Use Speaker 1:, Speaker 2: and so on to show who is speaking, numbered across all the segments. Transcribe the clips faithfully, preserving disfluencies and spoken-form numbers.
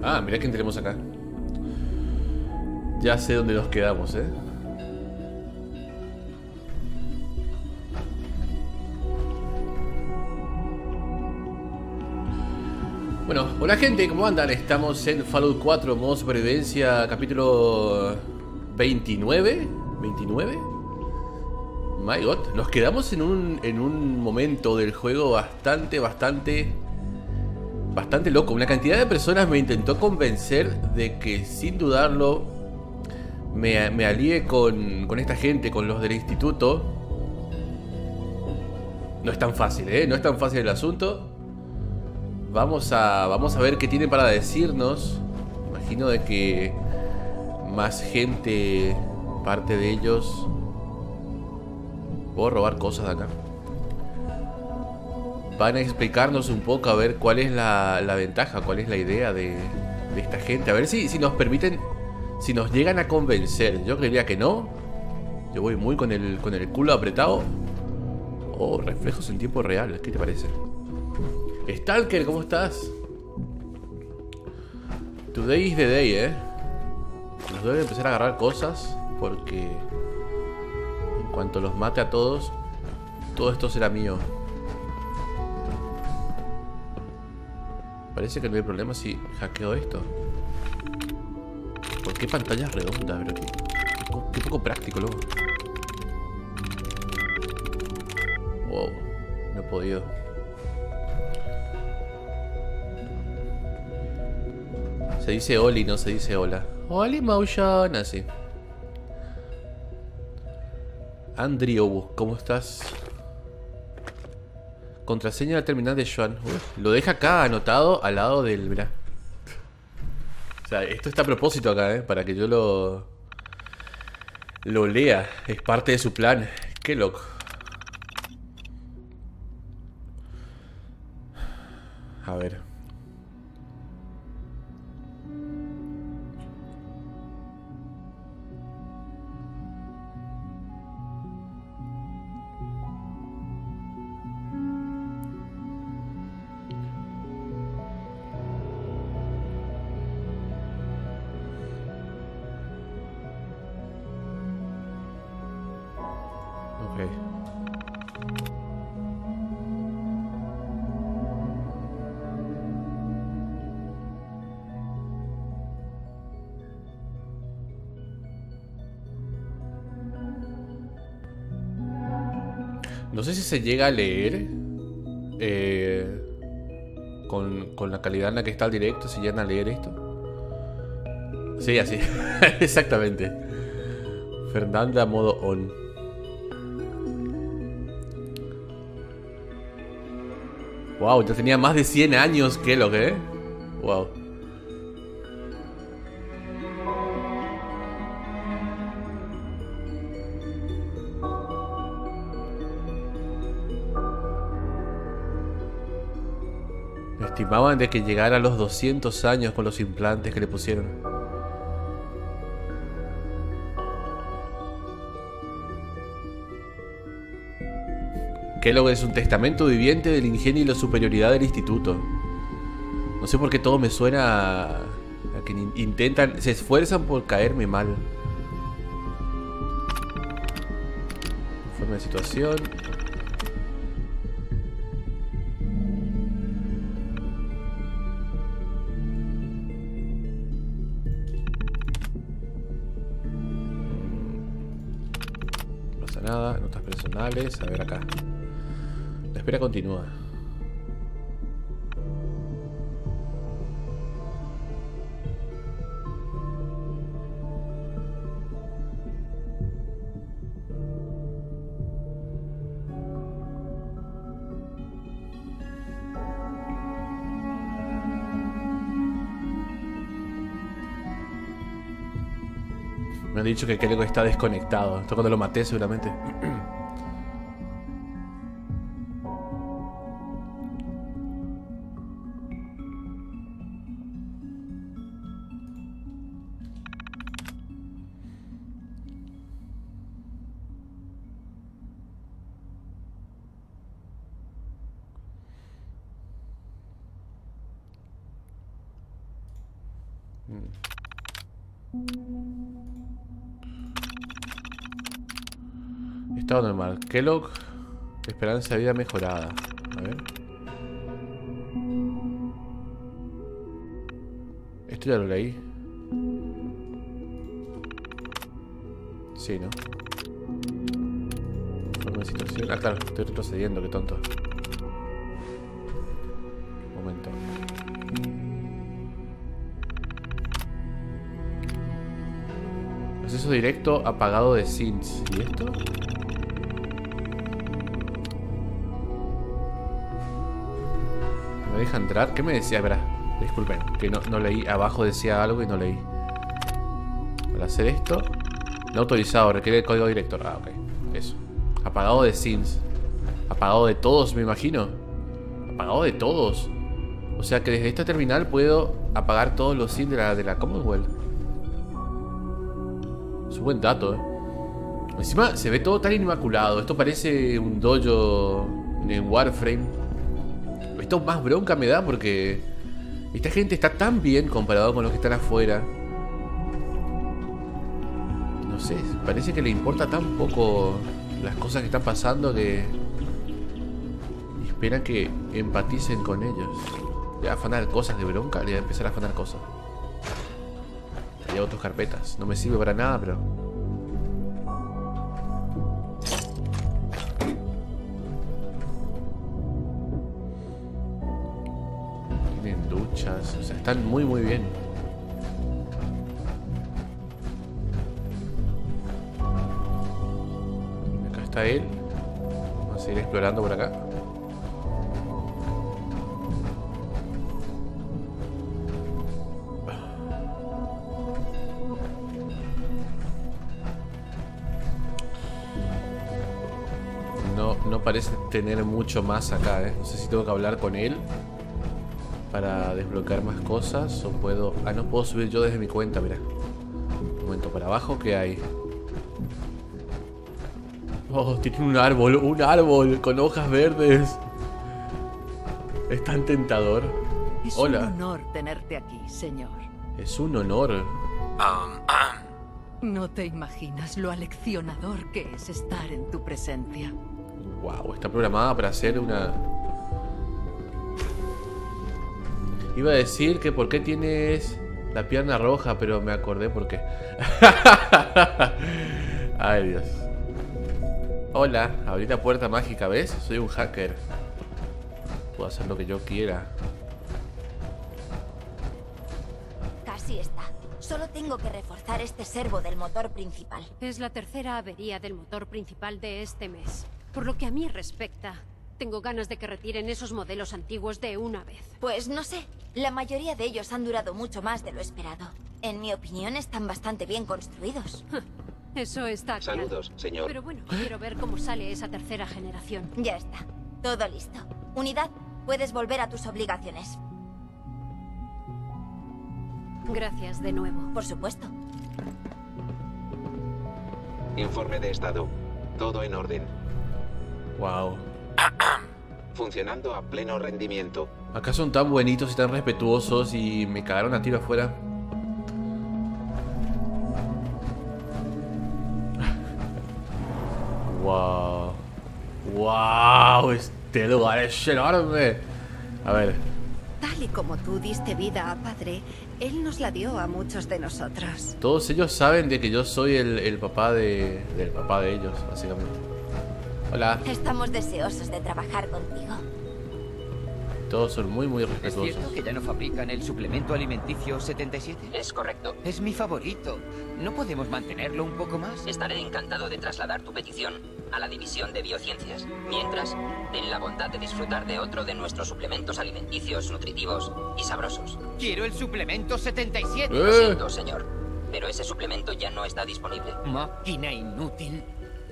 Speaker 1: Ah, mirá quién tenemos acá. Ya sé dónde nos quedamos, eh. Bueno, hola gente, ¿cómo andan? Estamos en Fallout cuatro, modo supervivencia, capítulo veintinueve. ¿veintinueve? My God, nos quedamos en un, en un momento del juego bastante, bastante, bastante loco. Una cantidad de personas me intentó convencer de que, sin dudarlo, me, me alié con, con esta gente, con los del instituto. No es tan fácil, ¿eh? No es tan fácil el asunto. Vamos a, vamos a ver qué tienen para decirnos. Imagino de que más gente, parte de ellos. Puedo robar cosas de acá. Van a explicarnos un poco a ver cuál es la, la ventaja, cuál es la idea de, de esta gente. A ver si, si nos permiten, si nos llegan a convencer. Yo creería que no. Yo voy muy con el, con el culo apretado. Oh, reflejos en tiempo real. ¿Qué te parece? Stalker, ¿cómo estás? Today is the day, eh. Nos deben empezar a agarrar cosas, porque en cuanto los mate a todos, todo esto será mío. Parece que no hay problema si hackeo esto. ¿Por qué pantallas redondas? Pero qué, qué, qué poco práctico, luego. Wow, no he podido. Se dice Oli, no se dice hola. Oli Motion, así. Andrew, ¿cómo estás? Contraseña de la terminal de Joan. Uf, lo deja acá anotado al lado del... Mirá. O sea, esto está a propósito acá, ¿eh? Para que yo lo... Lo lea. Es parte de su plan. Qué loco. A ver. Ok. No sé si se llega a leer eh, con, con la calidad en la que está el directo. Si llegan a leer esto. Sí, así. Exactamente. Fernanda modo on. Wow, ya tenía más de cien años. ¿Qué lo que? Wow. Estimaban de que llegara a los doscientos años con los implantes que le pusieron. Kellogg es un testamento viviente del ingenio y la superioridad del instituto. No sé por qué todo me suena a, a que intentan, se esfuerzan por caerme mal. Informe de situación. No pasa nada, notas personales. A ver acá. La espera continúa. Me han dicho que Kellogg está desconectado. Esto cuando lo maté seguramente. Estado normal. Kellogg. Esperanza de vida mejorada. A ver. Esto ya lo leí. Sí, ¿no? Forma de situación. Ah, claro, estoy retrocediendo, qué tonto. Un momento. Acceso directo apagado de synths. ¿Y esto? ¿Me deja entrar? ¿Qué me decía? Verá, disculpen, que no, no leí. Abajo decía algo y no leí. Para hacer esto, no autorizado, requiere el código director. Ah, ok, eso. Apagado de synths. Apagado de todos, me imagino. Apagado de todos. O sea que desde esta terminal puedo apagar todos los synths de la, de la Commonwealth. Es un buen dato, eh. Encima se ve todo tan inmaculado. Esto parece un dojo en Warframe. Esto más bronca me da porque esta gente está tan bien comparado con los que están afuera. No sé, parece que le importa tan poco las cosas que están pasando que esperan que empaticen con ellos. Le voy a afanar cosas de bronca, le voy a empezar a afanar cosas. Hay otras carpetas, no me sirve para nada, pero... Tienen duchas, o sea, están muy muy bien. Acá está él. Vamos a seguir explorando por acá. No, no parece tener mucho más acá, ¿eh? No sé si tengo que hablar con él para desbloquear más cosas o puedo... Ah, no puedo subir yo desde mi cuenta, mira. Un momento, para abajo, ¿qué hay? Oh, tiene un árbol, un árbol con hojas verdes. Es tan tentador.
Speaker 2: Es
Speaker 1: Hola.
Speaker 2: un honor tenerte aquí, señor.
Speaker 1: Es un honor.
Speaker 3: Um, um.
Speaker 2: No te imaginas lo aleccionador que es estar en tu presencia.
Speaker 1: Wow, está programada para hacer una... Iba a decir que por qué tienes la pierna roja, pero me acordé por qué. Ay, Dios. Hola, abrí la puerta mágica, ¿ves? Soy un hacker. Puedo hacer lo que yo quiera.
Speaker 4: Casi está. Solo tengo que reforzar este servo del motor principal.
Speaker 5: Es la tercera avería del motor principal de este mes. Por lo que a mí respecta, tengo ganas de que retiren esos modelos antiguos de una vez.
Speaker 4: Pues no sé. La mayoría de ellos han durado mucho más de lo esperado. En mi opinión, están bastante bien construidos.
Speaker 5: Eso está claro.
Speaker 3: Saludos, señor.
Speaker 5: Pero bueno, quiero ver cómo sale esa tercera generación.
Speaker 4: Ya está. Todo listo. Unidad, puedes volver a tus obligaciones.
Speaker 5: Gracias de nuevo.
Speaker 4: Por supuesto.
Speaker 3: Informe de estado. Todo en orden.
Speaker 1: Wow.
Speaker 3: Funcionando a pleno rendimiento.
Speaker 1: Acá son tan bonitos y tan respetuosos y me cagaron a tiro afuera. Wow. Wow, este lugar es enorme. A ver.
Speaker 6: Tal y como tú diste vida a padre, él nos la dio a muchos de nosotros.
Speaker 1: Todos ellos saben de que yo soy el, el papá de, del papá de ellos, básicamente. Hola.
Speaker 4: Estamos deseosos de trabajar contigo.
Speaker 1: Todos son muy, muy
Speaker 7: ¿Es
Speaker 1: respetuosos.
Speaker 7: cierto que ya no fabrican el suplemento alimenticio setenta y siete?
Speaker 8: Es correcto.
Speaker 7: Es mi favorito. ¿No podemos mantenerlo un poco más?
Speaker 8: Estaré encantado de trasladar tu petición a la división de biociencias. Mientras, ten la bondad de disfrutar de otro de nuestros suplementos alimenticios nutritivos y sabrosos.
Speaker 7: ¡Quiero el suplemento setenta y siete!
Speaker 8: Lo
Speaker 1: Eh.
Speaker 8: siento, señor, pero ese suplemento ya no está disponible.
Speaker 7: Máquina inútil.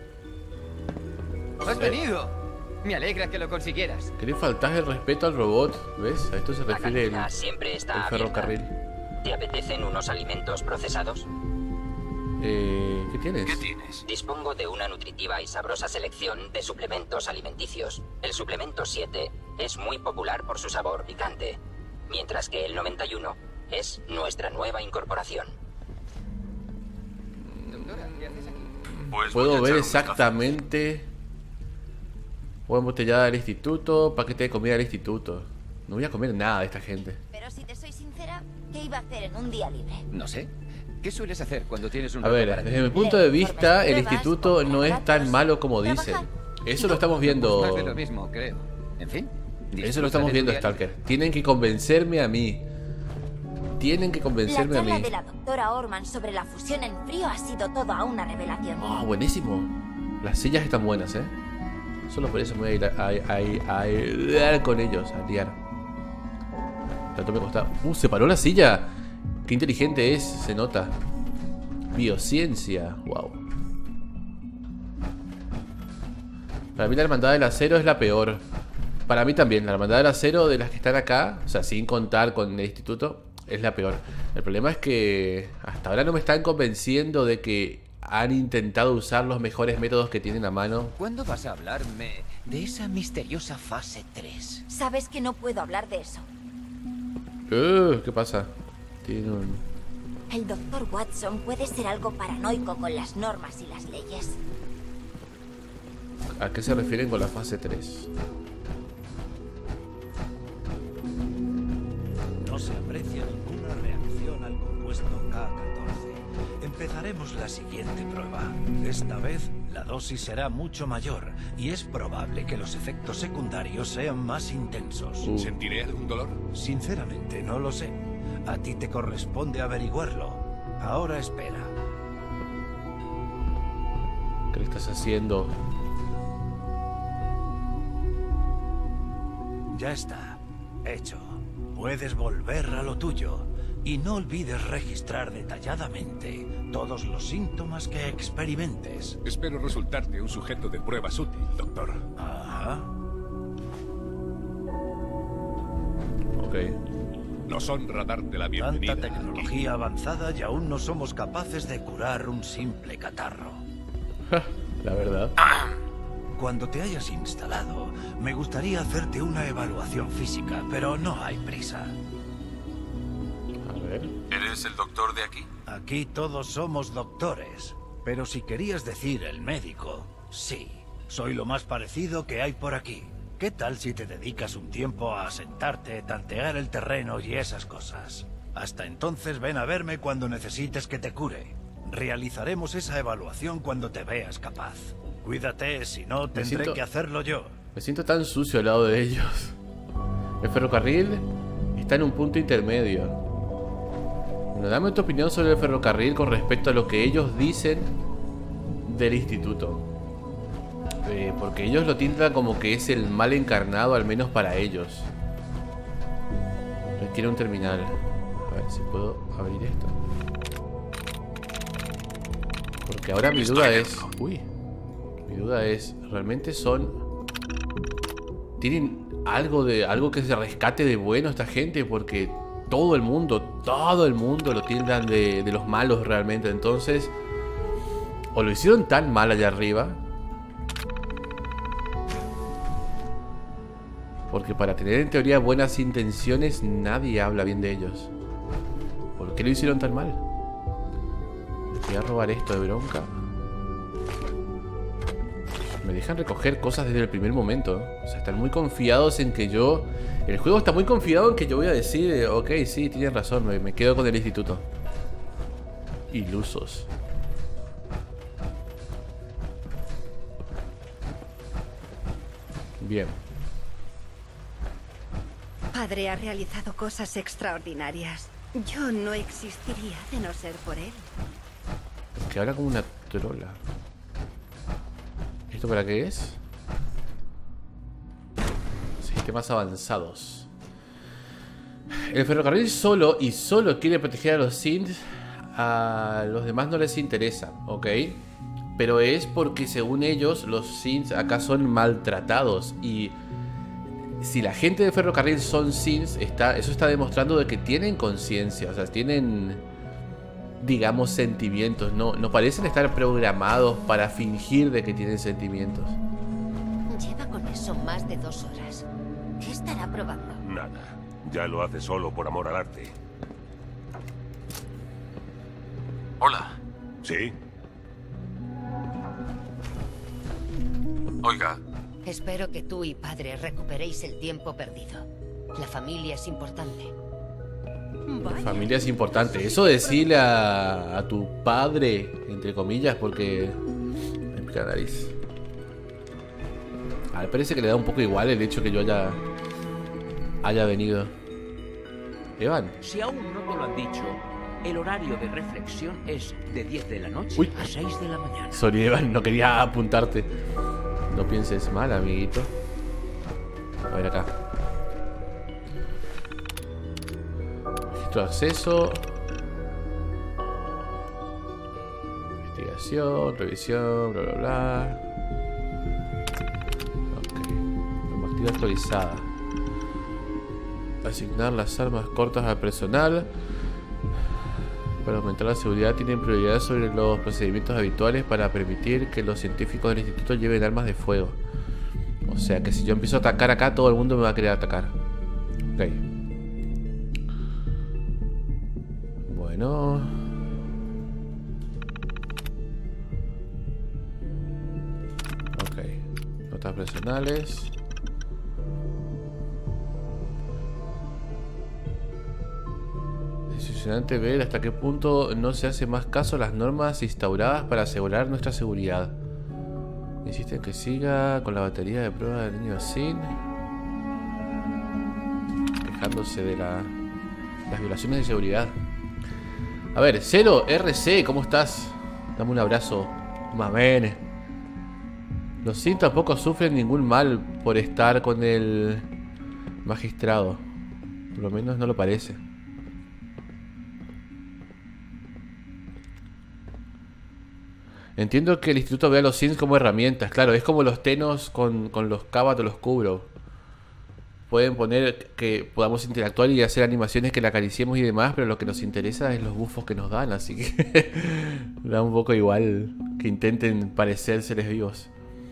Speaker 7: ¡Has venido! Me alegra que lo consiguieras.
Speaker 1: ¿Qué le faltas el respeto al robot? ¿Ves? A esto se
Speaker 8: La
Speaker 1: refiere el,
Speaker 8: cantina siempre está
Speaker 1: el ferrocarril.
Speaker 8: abierta. ¿Te apetecen unos alimentos procesados?
Speaker 1: Eh, ¿Qué tienes?
Speaker 3: ¿Qué tienes?
Speaker 8: Dispongo de una nutritiva y sabrosa selección de suplementos alimenticios. El suplemento siete es muy popular por su sabor picante, mientras que el noventa y uno Es nuestra nueva incorporación.
Speaker 9: Pues
Speaker 1: Puedo
Speaker 9: voy a
Speaker 1: ver
Speaker 9: echar un
Speaker 1: exactamente. Agua embotellada del instituto, paquete de comida del instituto. No voy a comer nada de esta gente.
Speaker 4: Pero si te soy sincera, ¿qué iba a hacer en un día libre?
Speaker 7: No sé. ¿Qué sueles hacer cuando tienes un
Speaker 1: A
Speaker 7: rato
Speaker 1: ver,
Speaker 7: para ti?
Speaker 1: desde mi punto de vista, el instituto no es tan malo como dicen. Eso lo estamos viendo.
Speaker 7: Pues más de lo mismo, creo. En fin.
Speaker 1: Eso lo estamos viendo, Stalker. Tienen que convencerme a mí. Tienen que
Speaker 4: La
Speaker 1: convencerme a
Speaker 4: charla
Speaker 1: mí.
Speaker 4: de la doctora Orman sobre la fusión en frío ha sido toda una revelación.
Speaker 1: Oh, buenísimo. Las sillas están buenas, ¿eh? Solo por eso me voy a ir a, a, a, a liar con ellos, a liar. Tanto me costaba. Uh, se paró la silla. Qué inteligente es, se nota. Biociencia, wow. Para mí la hermandad del acero es la peor. Para mí también, la hermandad del acero de las que están acá, o sea, sin contar con el instituto, es la peor. El problema es que hasta ahora no me están convenciendo de que han intentado usar los mejores métodos que tienen a mano.
Speaker 7: ¿Cuándo vas a hablarme de esa misteriosa fase tres?
Speaker 4: Sabes que no puedo hablar de eso.
Speaker 1: Uh, ¿Qué pasa? Tiene un...
Speaker 4: El doctor Watson puede ser algo paranoico con las normas y las leyes.
Speaker 1: ¿A qué se refieren con la fase tres?
Speaker 10: No se aprecia ninguna reacción al compuesto K catorce. Empezaremos la siguiente prueba. Esta vez la dosis será mucho mayor y es probable que los efectos secundarios sean más intensos.
Speaker 1: Uh.
Speaker 9: ¿Sentiré algún dolor?
Speaker 10: Sinceramente no lo sé. A ti te corresponde averiguarlo. Ahora espera.
Speaker 1: ¿Qué le estás haciendo?
Speaker 10: Ya está. Hecho. Puedes volver a lo tuyo. Y no olvides registrar detalladamente todos los síntomas que experimentes.
Speaker 9: Espero resultarte un sujeto de pruebas útil, doctor.
Speaker 10: Ajá.
Speaker 9: Ok. No son radar de la bienvenida.
Speaker 10: Tanta tecnología avanzada y aún no somos capaces de curar un simple catarro.
Speaker 1: La verdad.
Speaker 10: Cuando te hayas instalado, me gustaría hacerte una evaluación física, pero no hay prisa.
Speaker 1: A ver.
Speaker 9: ¿Eres el doctor de aquí?
Speaker 10: Aquí todos somos doctores, pero si querías decir el médico, sí, soy lo más parecido que hay por aquí. ¿Qué tal si te dedicas un tiempo a sentarte, tantear el terreno y esas cosas? Hasta entonces ven a verme cuando necesites que te cure. Realizaremos esa evaluación cuando te veas capaz. Cuídate, si no tendré
Speaker 1: siento...
Speaker 10: que hacerlo yo.
Speaker 1: Me siento tan sucio al lado de ellos. El ferrocarril está en un punto intermedio. Bueno, dame tu opinión sobre el ferrocarril con respecto a lo que ellos dicen del instituto. Eh, porque ellos lo tintan como que es el mal encarnado, al menos para ellos. Requiere un terminal. A ver si puedo abrir esto. Porque ahora mi duda es... Uy. Mi duda es... ¿Realmente son... ¿Tienen algo de algo que se rescate de bueno esta gente? Porque todo el mundo, todo el mundo lo tildan de, de los malos realmente. Entonces... O lo hicieron tan mal allá arriba... Porque para tener en teoría buenas intenciones, nadie habla bien de ellos. ¿Por qué lo hicieron tan mal? Voy a robar esto de bronca. Me dejan recoger cosas desde el primer momento. O sea, están muy confiados en que yo... El juego está muy confiado en que yo voy a decir... Ok, sí, tienes razón, me, me quedo con el instituto. Ilusos. Bien.
Speaker 6: Padre ha realizado cosas extraordinarias. Yo no existiría de no ser por él.
Speaker 1: Que habla como una trola. ¿Esto para qué es? Sistemas avanzados. El ferrocarril solo y solo quiere proteger a los Synths. A los demás no les interesa, ¿ok? Pero es porque según ellos los Synths acá son maltratados. Y... si la gente de ferrocarril son Synths, está, eso está demostrando de que tienen conciencia, o sea, tienen, digamos, sentimientos. No, no parecen estar programados para fingir de que tienen sentimientos.
Speaker 4: Lleva con eso más de dos horas. ¿Qué estará probando?
Speaker 11: Nada. Ya lo hace solo por amor al arte.
Speaker 9: Hola. Sí. Oiga.
Speaker 11: Espero que tú y padre recuperéis el tiempo perdido. La familia es importante.
Speaker 1: La familia es importante. Eso decirle a, a tu padre, entre comillas, porque... Me pica la nariz. A ver, parece que le da un poco igual el hecho que yo haya... Haya venido. Evan.
Speaker 12: Si aún no te lo han dicho, el horario de reflexión es de diez de la noche
Speaker 1: Uy.
Speaker 12: a seis de la mañana.
Speaker 1: Sorry, Evan, no quería apuntarte. No pienses mal, amiguito. A ver acá. Registro de acceso. Investigación, revisión, bla bla bla. Ok. Normativa actualizada. Asignar las armas cortas al personal. Para aumentar la seguridad tienen prioridad sobre los procedimientos habituales para permitir que los científicos del instituto lleven armas de fuego. O sea que si yo empiezo a atacar acá, todo el mundo me va a querer atacar. Ok. Bueno. Ok. Notas personales. Es impresionante ver hasta qué punto no se hace más caso a las normas instauradas para asegurar nuestra seguridad. Insisten que siga con la batería de prueba del niño Sin, quejándose de la, las violaciones de seguridad. A ver, Cero R C, ¿cómo estás? Dame un abrazo, mamén. Los Sin tampoco sufren ningún mal por estar con el magistrado. Por lo menos no lo parece. Entiendo que el instituto ve a los Sims como herramientas. Claro, es como los Tenos con, con los Kabat o los Kubrow. Pueden poner que podamos interactuar y hacer animaciones que le acariciemos y demás, pero lo que nos interesa es los buffos que nos dan, así que da un poco igual que intenten parecer seres vivos,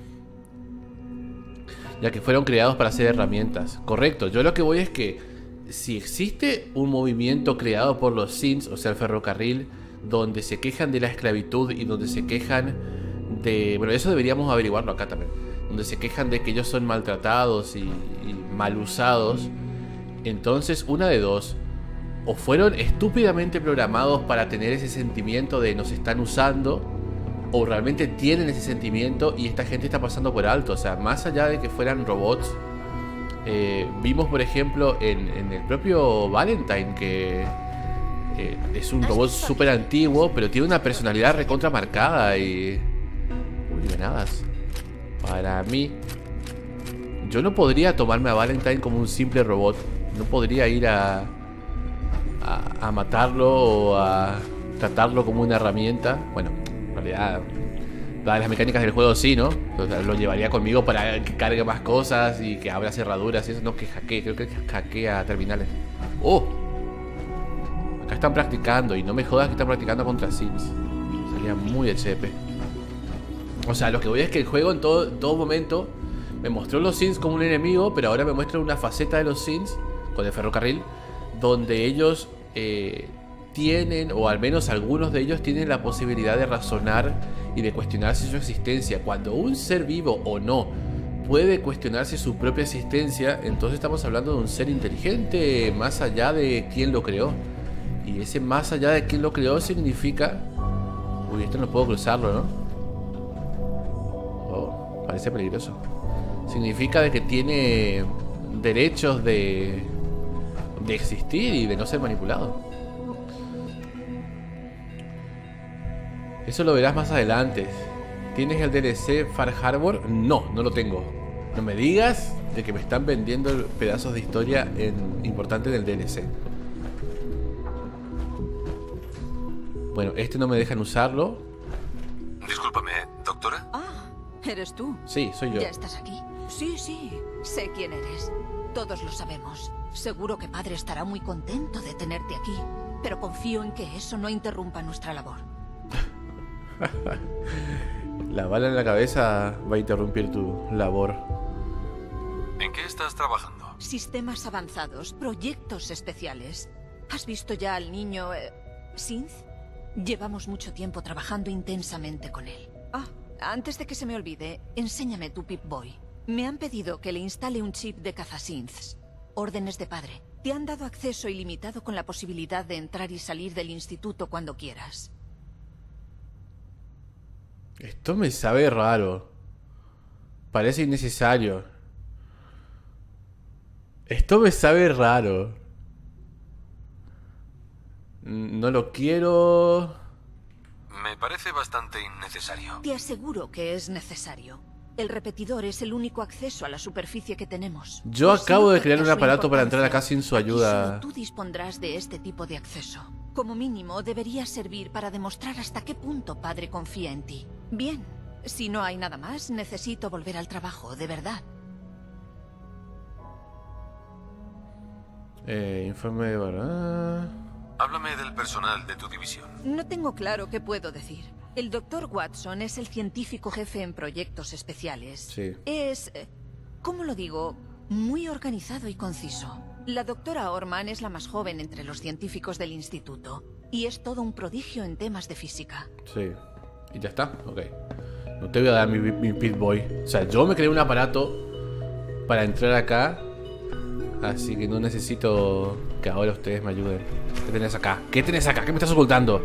Speaker 1: ya que fueron creados para ser herramientas. Correcto, yo lo que voy es que si existe un movimiento creado por los Sims, o sea el ferrocarril, donde se quejan de la esclavitud y donde se quejan de... Bueno, eso deberíamos averiguarlo acá también. Donde se quejan de que ellos son maltratados y, y mal usados. Entonces, una de dos. O fueron estúpidamente programados para tener ese sentimiento de nos están usando, o realmente tienen ese sentimiento y esta gente está pasando por alto. O sea, más allá de que fueran robots, eh, vimos por ejemplo en, en el propio Valentine que... Eh, es un robot súper antiguo, pero tiene una personalidad recontra marcada y... Uy, granadas. Para mí... Yo no podría tomarme a Valentine como un simple robot. No podría ir a... A, a matarlo o a tratarlo como una herramienta. Bueno, en realidad... Dadas las mecánicas del juego sí, ¿no? O sea, lo llevaría conmigo para que cargue más cosas y que abra cerraduras y eso. No, que hackee, creo que hackea terminales. ¡Oh! Acá están practicando y no me jodas que están practicando contra Sims. Sería muy H P. O sea, lo que voy es que el juego en todo, todo momento me mostró los Sims como un enemigo, pero ahora me muestra una faceta de los Sims con el ferrocarril donde ellos eh, tienen, o al menos algunos de ellos tienen la posibilidad de razonar y de cuestionarse su existencia. Cuando un ser vivo o no puede cuestionarse su propia existencia, entonces estamos hablando de un ser inteligente más allá de quién lo creó. Y ese más allá de quién lo creó significa... Uy, esto no puedo cruzarlo, ¿no? Oh, parece peligroso. Significa de que tiene derechos de... de existir y de no ser manipulado. Eso lo verás más adelante. ¿Tienes el D L C Far Harbor? No, no lo tengo. No me digas de que me están vendiendo pedazos de historia en... importantes del D L C. Bueno, este no me dejan usarlo.
Speaker 9: Discúlpame, ¿doctora?
Speaker 2: Ah, ¿eres tú?
Speaker 1: Sí, soy yo.
Speaker 2: ¿Ya estás aquí? Sí, sí, sé quién eres. Todos lo sabemos. Seguro que padre estará muy contento de tenerte aquí, pero confío en que eso no interrumpa nuestra labor.
Speaker 1: La bala en la cabeza va a interrumpir tu labor.
Speaker 9: ¿En qué estás trabajando?
Speaker 2: Sistemas avanzados, proyectos especiales. ¿Has visto ya al niño... Eh, Synth? Llevamos mucho tiempo trabajando intensamente con él. Ah, antes de que se me olvide, enséñame tu Pip-Boy. Me han pedido que le instale un chip de cazasynths. Órdenes de padre. Te han dado acceso ilimitado con la posibilidad de entrar y salir del instituto cuando quieras.
Speaker 1: Esto me sabe raro. Parece innecesario. Esto me sabe raro. No lo quiero.
Speaker 13: Me parece bastante innecesario.
Speaker 2: Te aseguro que es necesario. El repetidor es el único acceso a la superficie que tenemos.
Speaker 1: Yo acabo de crear un aparato para entrar acá sin su ayuda.
Speaker 2: Solo tú dispondrás de este tipo de acceso. Como mínimo, debería servir para demostrar hasta qué punto padre confía en ti. Bien, si no hay nada más, necesito volver al trabajo, de verdad.
Speaker 1: Eh, informe de verdad.
Speaker 13: Háblame del personal de tu división.
Speaker 2: No tengo claro qué puedo decir. El doctor Watson es el científico jefe en proyectos especiales.
Speaker 1: Sí.
Speaker 2: Es, ¿cómo lo digo? Muy organizado y conciso. La doctora Orman es la más joven entre los científicos del instituto. Y es todo un prodigio en temas de física.
Speaker 1: Sí. ¿Y ya está? Ok. No te voy a dar mi, mi Pip-Boy. O sea, yo me creé un aparato para entrar acá. Así que no necesito que ahora ustedes me ayuden. ¿Qué tenés acá? ¿Qué tenés acá? ¿Qué me estás ocultando?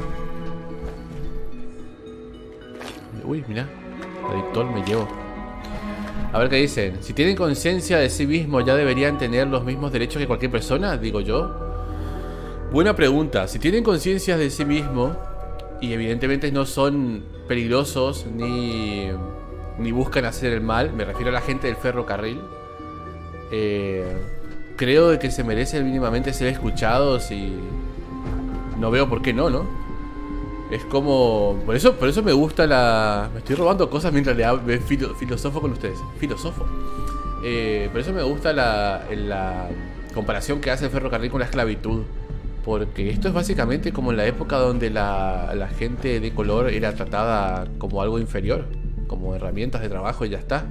Speaker 1: Uy, mira. Adictor me llevo. A ver qué dicen. Si tienen conciencia de sí mismos, ¿ya deberían tener los mismos derechos que cualquier persona? Digo yo. Buena pregunta. Si tienen conciencia de sí mismos y evidentemente no son peligrosos ni, ni buscan hacer el mal, me refiero a la gente del ferrocarril, eh, creo de que se merecen mínimamente ser escuchados y no veo por qué no, ¿no? Es como... Por eso, por eso me gusta la... Me estoy robando cosas mientras le hablo, filo, filosofo con ustedes. Filosofo. Eh, por eso me gusta la, la comparación que hace el ferrocarril con la esclavitud. Porque esto es básicamente como en la época donde la, la gente de color era tratada como algo inferior. Como herramientas de trabajo y ya está.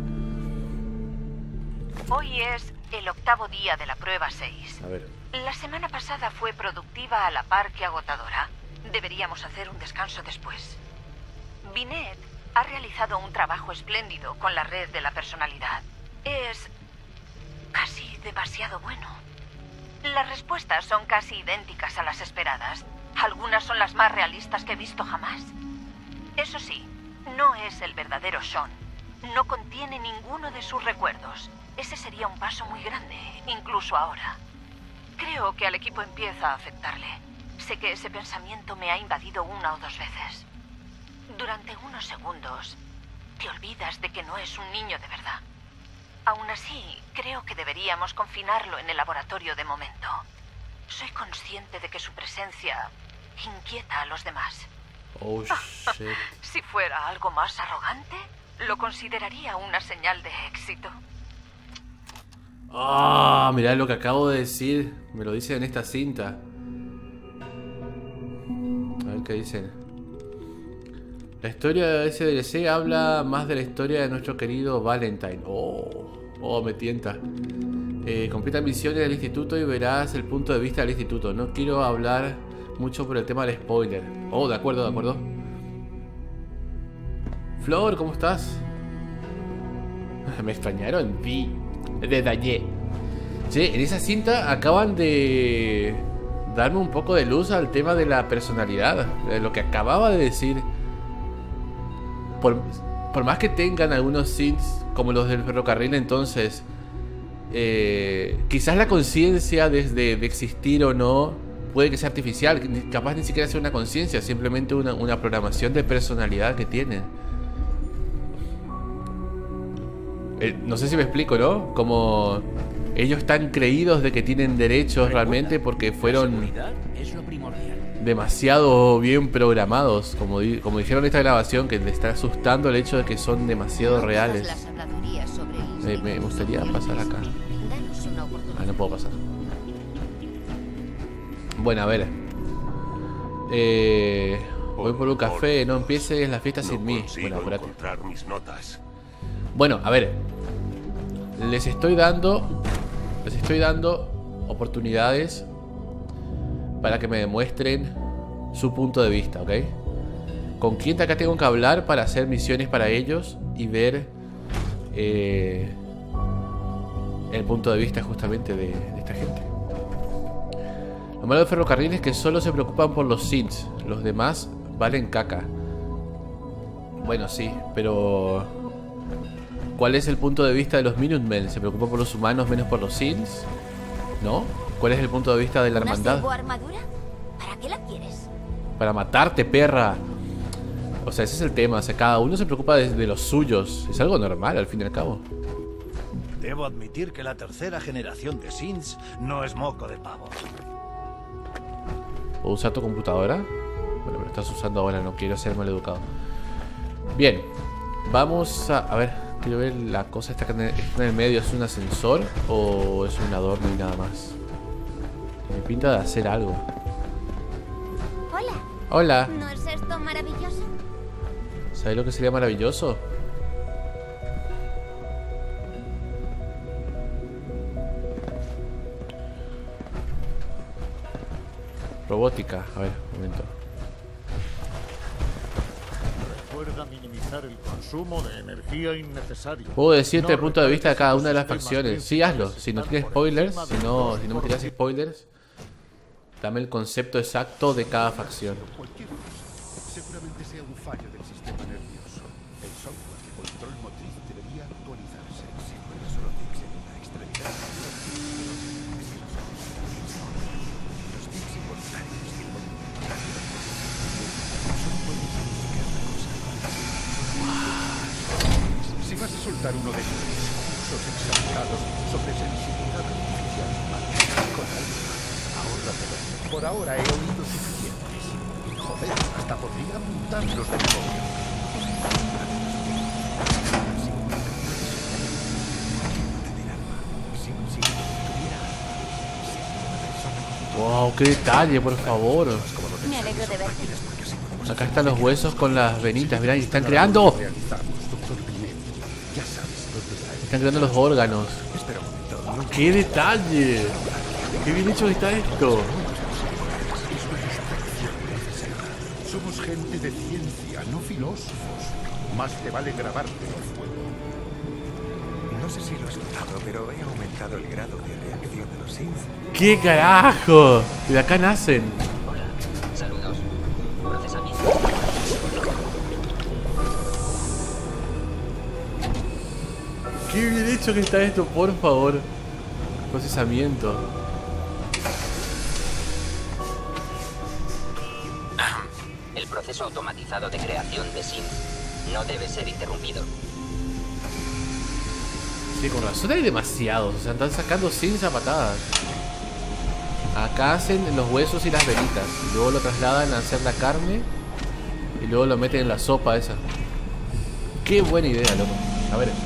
Speaker 6: Hoy es el octavo día de la prueba seis.
Speaker 1: A ver.
Speaker 6: La semana pasada fue productiva a la par que agotadora. Deberíamos hacer un descanso después. Binet ha realizado un trabajo espléndido con la red de la personalidad. Es casi demasiado bueno. Las respuestas son casi idénticas a las esperadas. Algunas son las más realistas que he visto jamás. Eso sí, no es el verdadero Sean. No contiene ninguno de sus recuerdos. Ese sería un paso muy grande, incluso ahora. Creo que al equipo empieza a afectarle. Sé que ese pensamiento me ha invadido una o dos veces. Durante unos segundos, te olvidas de que no es un niño de verdad. Aún así, creo que deberíamos confinarlo en el laboratorio de momento. Soy consciente de que su presencia inquieta a los demás.
Speaker 1: Oh, shit.
Speaker 6: Si fuera algo más arrogante, lo consideraría una señal de éxito.
Speaker 1: Ah, oh, mirá lo que acabo de decir. Me lo dicen en esta cinta. A ver qué dicen. La historia de ese D L C habla más de la historia de nuestro querido Valentine. Oh, oh, me tienta. Eh, completa misiones del instituto y verás el punto de vista del instituto. No quiero hablar mucho por el tema del spoiler. Oh, de acuerdo, de acuerdo. Flor, ¿cómo estás? Me extrañaron. Vi. De dañé. Che, en esa cinta acaban de darme un poco de luz al tema de la personalidad. De lo que acababa de decir. Por, por más que tengan algunos synths como los del ferrocarril, entonces eh, quizás la conciencia desde de existir o no puede que sea artificial. Capaz ni siquiera sea una conciencia, simplemente una, una programación de personalidad que tienen. Eh, no sé si me explico, ¿no? Como ellos están creídos de que tienen derechos realmente porque fueron demasiado bien programados. Como, di como dijeron en esta grabación, que le está asustando el hecho de que son demasiado reales. Eh, me gustaría pasar acá. Ah, no puedo pasar. Bueno, a ver. Eh, voy por un café, no empieces la fiesta sin mí. Bueno, apúrate. Bueno, a ver. Les estoy dando Les estoy dando oportunidades para que me demuestren su punto de vista, ¿ok? ¿Con quién de acá tengo que hablar para hacer misiones para ellos y ver eh, el punto de vista justamente de, de esta gente? Lo malo del ferrocarril es que solo se preocupan por los synths. Los demás valen caca. Bueno, sí, pero ¿cuál es el punto de vista de los Minutemen? ¿Se preocupan por los humanos menos por los synths? ¿No? ¿Cuál es el punto de vista de la hermandad?
Speaker 4: ¿Una armadura? ¿Para qué la quieres?
Speaker 1: Para matarte, perra. O sea, ese es el tema. O sea, cada uno se preocupa de, de los suyos. Es algo normal, al fin y al cabo.
Speaker 10: Debo admitir que la tercera generación de synths no es moco de pavo.
Speaker 1: ¿Puedo usar tu computadora? Bueno, me lo estás usando ahora, no quiero ser maleducado. Bien, vamos a... A ver, quiero ver la cosa esta que está en el medio. ¿Es un ascensor o es un adorno y nada más? Me pinta de hacer algo.
Speaker 4: Hola.
Speaker 1: Hola.
Speaker 4: ¿No es esto maravilloso?
Speaker 1: ¿Sabes lo que sería maravilloso? Robótica. A ver, un momento.
Speaker 14: Recuerda minimizar el consumo de energía innecesario.
Speaker 1: Puedo decirte el punto de vista de cada una de las facciones. Sí, hazlo. Si no tienes spoilers, si no, si no me tiras spoilers, dame el concepto exacto de cada facción.
Speaker 9: Seguramente sea un fallo del sistema nervioso. El software de control motriz debería actualizarse. Si fuera solo tics en una extremidad. Los tics involuntarios y involuntarios solo pueden significar una cosa. Si vas a soltar uno de esos discursos exagerados sobre sensibilidad artificial humana con algo más, ahórratelo. Por ahora he oído suficientes. Joder, hasta podría apuntarlos de memoria.
Speaker 1: Wow, qué detalle, por favor.
Speaker 4: Me alegro de verte.
Speaker 1: Acá están los huesos con las venitas, mirá, y están creando. Están creando los órganos. ¡Qué detalle! ¡Qué bien hecho está esto!
Speaker 9: Somos gente de ciencia, no filósofos. Más te vale grabártelo a fuego. No sé si lo has notado, pero he aumentado el grado de reacción de los synths.
Speaker 1: ¡Qué carajo! De acá nacen.
Speaker 8: Hola, saludos. Procesamiento.
Speaker 1: ¡Qué bien hecho que está esto, por favor! Procesamiento.
Speaker 8: El proceso automatizado de creación de synths no debe ser interrumpido.
Speaker 1: Sí, con razón hay demasiados. O sea, están sacando synths a patadas. Acá hacen los huesos y las venitas. Y luego lo trasladan a hacer la carne. Y luego lo meten en la sopa esa. Qué buena idea, loco. A ver.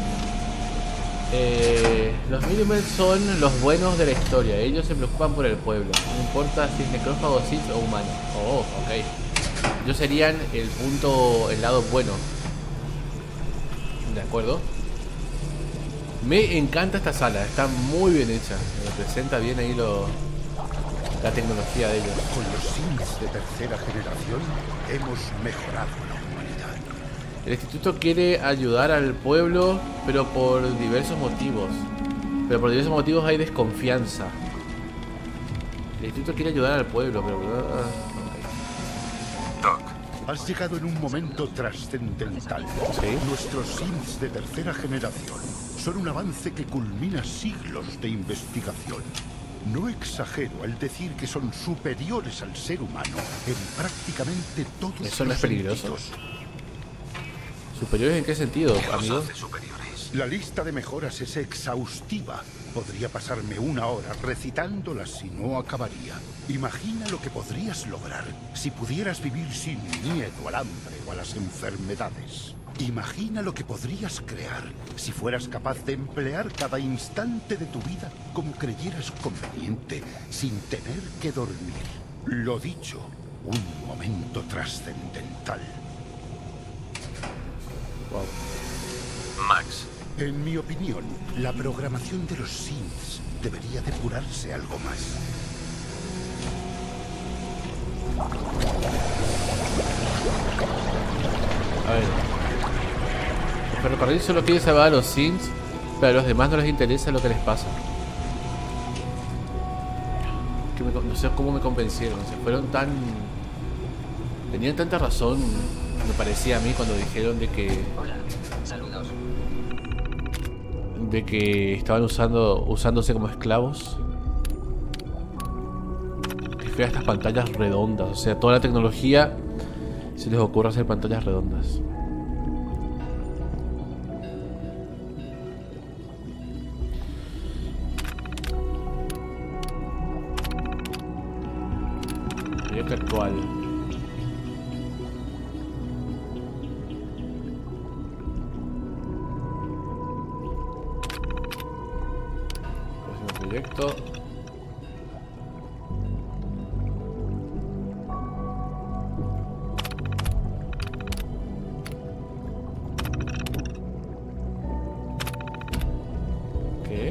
Speaker 1: Eh, los Minutemen son los buenos de la historia. Ellos se preocupan por el pueblo. No importa si es necrófago, synth o humano. Oh, ok. Ellos serían el punto, el lado bueno. De acuerdo. Me encanta esta sala. Está muy bien hecha. Representa bien ahí lo, la tecnología de ellos.
Speaker 9: Con los synths de tercera generación hemos mejorado la humanidad.
Speaker 1: El instituto quiere ayudar al pueblo, pero por diversos motivos. Pero por diversos motivos hay desconfianza. El instituto quiere ayudar al pueblo, pero...
Speaker 9: Doc, has llegado en un momento trascendental.
Speaker 1: ¿Sí?
Speaker 9: Nuestros synths de tercera generación son un avance que culmina siglos de investigación. No exagero al decir que son superiores al ser humano en prácticamente todos
Speaker 1: ¿Eso no
Speaker 9: los
Speaker 1: es peligroso?
Speaker 9: sentidos.
Speaker 1: ¿Superiores en qué sentido, amigo?
Speaker 9: La lista de mejoras es exhaustiva. Podría pasarme una hora recitándolas y no acabaría. Imagina lo que podrías lograr si pudieras vivir sin miedo al hambre o a las enfermedades. Imagina lo que podrías crear si fueras capaz de emplear cada instante de tu vida como creyeras conveniente, sin tener que dormir. Lo dicho, un momento trascendental.
Speaker 1: Wow.
Speaker 13: Max.
Speaker 9: En mi opinión, la programación de los synths debería depurarse algo más.
Speaker 1: A ver. El ferrocarril solo quiere salvar a los Sims, pero a los demás no les interesa lo que les pasa. Que me, no sé cómo me convencieron. Se fueron tan... Tenían tanta razón, me parecía a mí, cuando dijeron de que...
Speaker 8: Hola, saludos.
Speaker 1: De que estaban usando usándose como esclavos. Que feas estas pantallas redondas. O sea, toda la tecnología se les ocurre hacer pantallas redondas. Proyecto actual. Próximo proyecto. ¿Qué?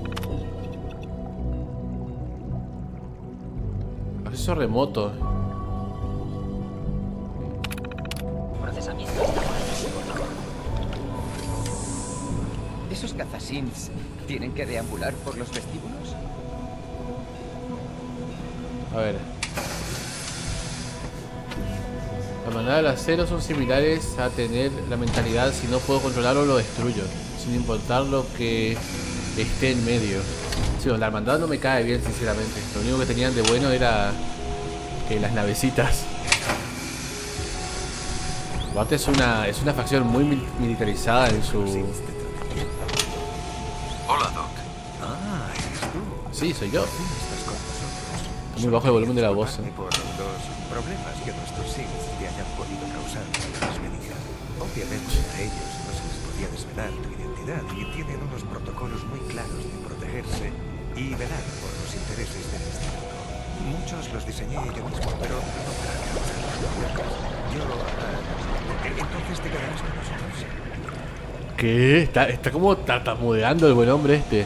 Speaker 1: Acceso remoto.
Speaker 8: Procesamiento.
Speaker 7: ¿Esos cazasins tienen que deambular por los vestíbulos?
Speaker 1: A ver. La manada del acero son similares a tener la mentalidad: si no puedo controlarlo, lo destruyo, sin importar lo que esté en medio. Sí, la hermandad no me cae bien, sinceramente. Lo único que tenían de bueno era que las navecitas. Aparte es una, es una facción muy mil militarizada en su...
Speaker 13: Hola, Doc.
Speaker 10: Ah, eres tú.
Speaker 1: Sí, soy yo.
Speaker 10: Estás con nosotros.
Speaker 1: Está muy bajo el volumen de la voz.
Speaker 10: Por los problemas que nuestros sims te hayan podido causar en la despedida. Obviamente a ellos no se les podía desvelar tu identidad y tienen unos protocolos muy claros de protegerse y velar por los intereses del instituto. Muchos los diseñé yo mismo, pero no para causar problemas. Yo... Uh, entonces te quedarás con nosotros.
Speaker 1: ¿Qué? Está, está como tartamudeando el buen hombre este.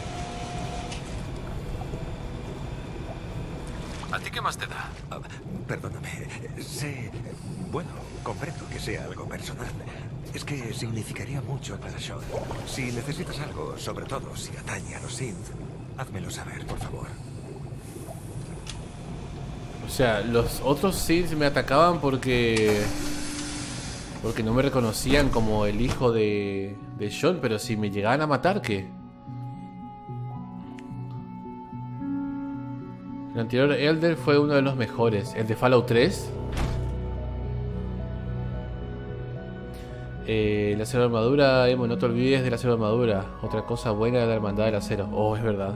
Speaker 13: ¿A ti qué más te da?
Speaker 10: Uh, perdóname. Sé... Bueno, comprendo que sea algo personal. Es que significaría mucho para Sean. Si necesitas algo, sobre todo si atañe a los synth, házmelo saber, por favor.
Speaker 1: O sea, los otros Sims me atacaban porque... Porque no me reconocían como el hijo de... De Sean, pero si me llegaban a matar, ¿qué? El anterior Elder fue uno de los mejores. El de Fallout tres. Eh, el acero de armadura, Emo, no te olvides del acero de armadura. Otra cosa buena de la hermandad del acero. Oh, es verdad.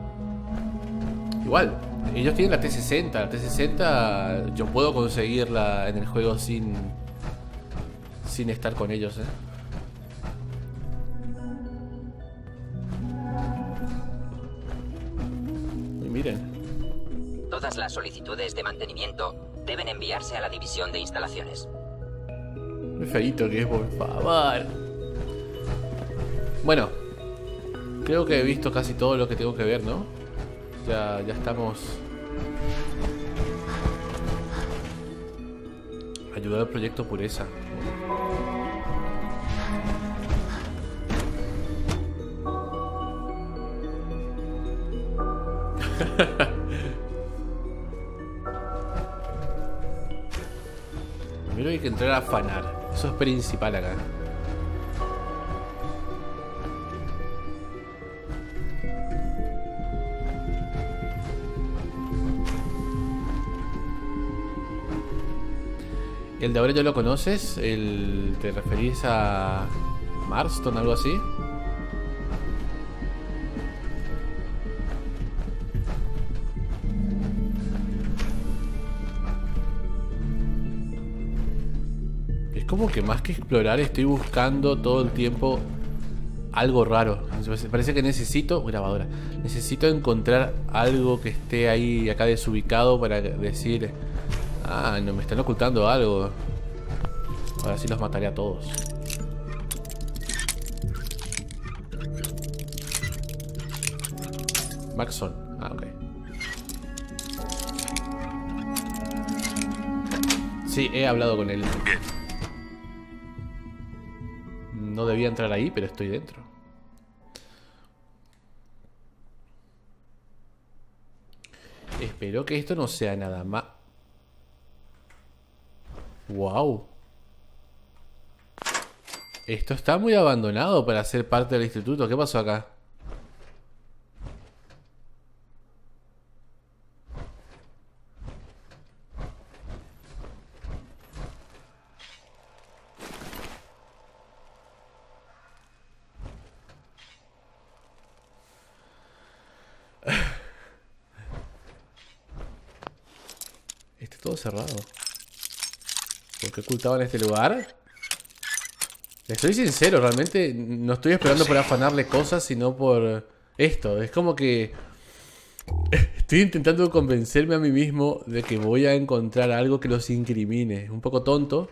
Speaker 1: Igual, ellos tienen la T sesenta. La T sesenta yo puedo conseguirla en el juego sin... Sin estar con ellos, eh. Y miren.
Speaker 8: Todas las solicitudes de mantenimiento deben enviarse a la división de instalaciones.
Speaker 1: Qué feíto que es, por favor. Bueno, creo que he visto casi todo lo que tengo que ver, ¿no? Ya, ya estamos. Ayudar al proyecto Pureza. Primero hay que entrar a afanar. Eso es principal acá. El de ahora ya lo conoces. El, ¿te referís a Marston, algo así? Es como que más que explorar estoy buscando todo el tiempo algo raro. Parece que necesito... Grabadora. Necesito encontrar algo que esté ahí acá desubicado para decir... Ah, no, me están ocultando algo. Ahora sí los mataré a todos. Maxson. Ah, ok. Sí, he hablado con él.
Speaker 13: Bien.
Speaker 1: No debía entrar ahí, pero estoy dentro. Espero que esto no sea nada más. Wow. Esto está muy abandonado para ser parte del instituto. ¿Qué pasó acá? Está todo cerrado. ¿Por qué ocultaban este lugar? Les soy sincero, realmente no estoy esperando por afanarle cosas, sino por esto. Es como que estoy intentando convencerme a mí mismo de que voy a encontrar algo que los incrimine. Es un poco tonto,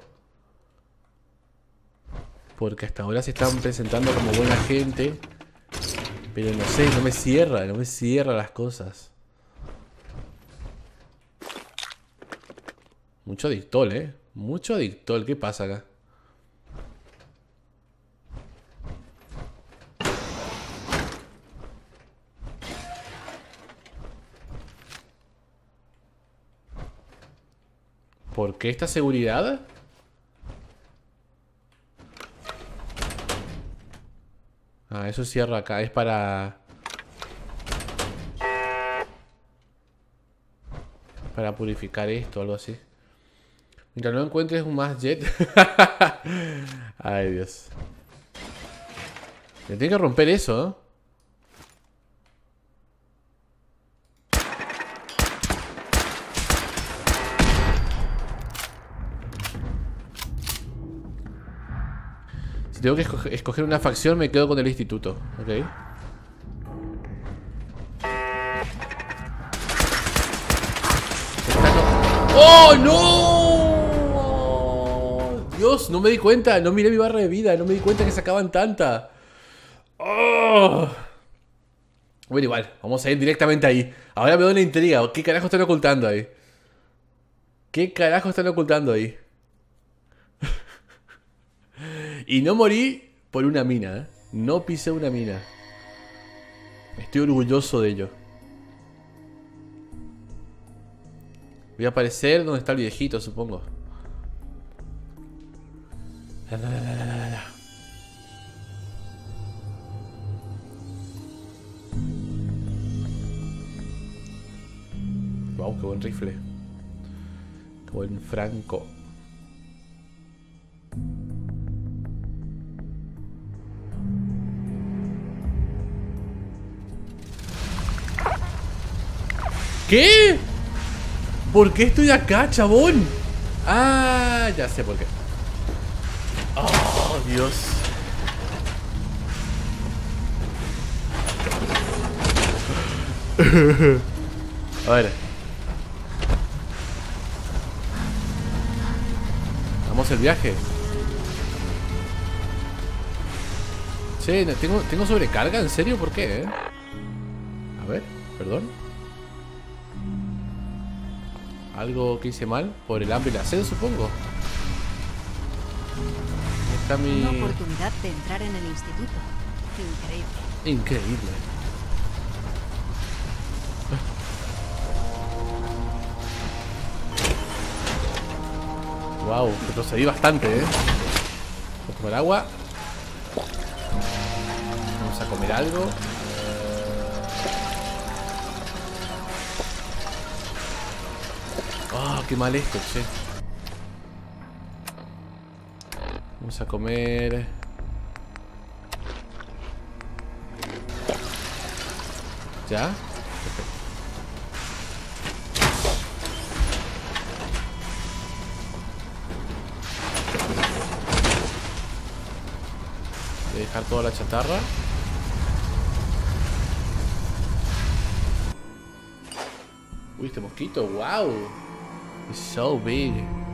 Speaker 1: porque hasta ahora se están presentando como buena gente, pero no sé, no me cierra, no me cierra las cosas. Mucho adictol, eh. Mucho adictol. ¿Qué pasa acá? ¿Por qué esta seguridad? Ah, eso cierra acá. Es para... Para purificar esto o algo así. Mientras no encuentres un más jet. Ay, Dios. Me tiene que romper eso, ¿eh? Si tengo que escoger, escoger una facción, me quedo con el instituto. Ok. ¡Oh, no! Dios, no me di cuenta. No miré mi barra de vida. No me di cuenta que sacaban tanta. Oh. Bueno, igual. Vamos a ir directamente ahí. Ahora me doy la intriga. ¿Qué carajo están ocultando ahí? ¿Qué carajo están ocultando ahí? Y no morí por una mina, ¿eh? No pisé una mina. Estoy orgulloso de ello. Voy a aparecer donde está el viejito, supongo. La, la, la, la, la, la. Wow, qué buen rifle. Qué buen franco. ¿Qué? ¿Por qué estoy acá, chabón? Ah, ya sé por qué. Oh, Dios. A ver. Vamos el viaje. Che, ¿tengo, ¿tengo sobrecarga? ¿En serio? ¿Por qué? Eh? A ver, perdón. Algo que hice mal por el hambre y la sed, supongo. Está mi...
Speaker 5: Una oportunidad de entrar en el instituto. Increíble.
Speaker 1: Increíble. Wow, retrocedí bastante, eh. Voy a tomar agua. Vamos a comer algo. Ah, oh, qué mal esto, che. Vamos a comer. ¿Ya? Perfecto. Voy a dejar toda la chatarra. Uy, este mosquito, wow. It's so big.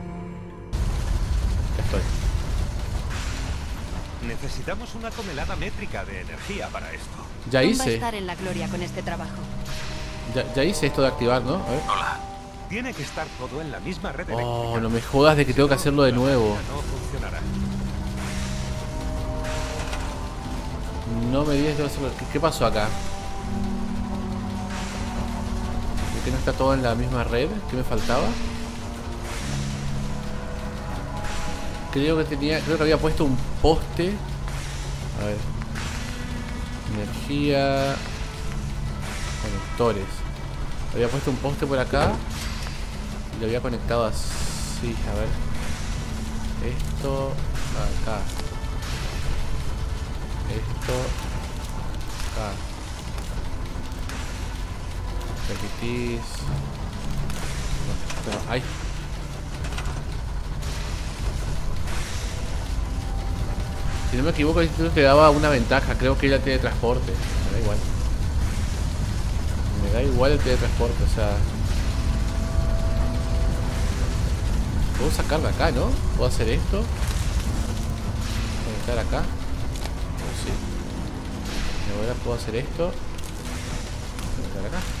Speaker 1: Ya estoy.
Speaker 15: Necesitamos una tonelada métrica de energía para esto.
Speaker 1: Ya hice.
Speaker 5: Va a estar en la gloria con este trabajo.
Speaker 1: Ya, ya hice esto de activar, ¿no? A ver.
Speaker 15: Hola. Tiene que estar todo en la misma red eléctrica.
Speaker 1: Oh, no me jodas de que tengo que hacerlo de nuevo.
Speaker 15: No funcionará.
Speaker 1: No me digas ¿qué, ¿qué pasó acá? ¿Por qué no está todo en la misma red? ¿Qué me faltaba? Creo que tenía, creo que había puesto un poste. A ver. Energía. Conectores. Había puesto un poste por acá. Y lo había conectado así. A ver. Esto. Acá. Esto. Acá. Permitís. No, pero, ay. Si no me equivoco, el instituto te daba una ventaja. Creo que era el teletransporte. Me da igual. Me da igual el teletransporte, o sea. Puedo sacarlo acá, ¿no? Puedo hacer esto. Conectar acá. Oh, sí. Y ahora puedo hacer esto. Conectar acá.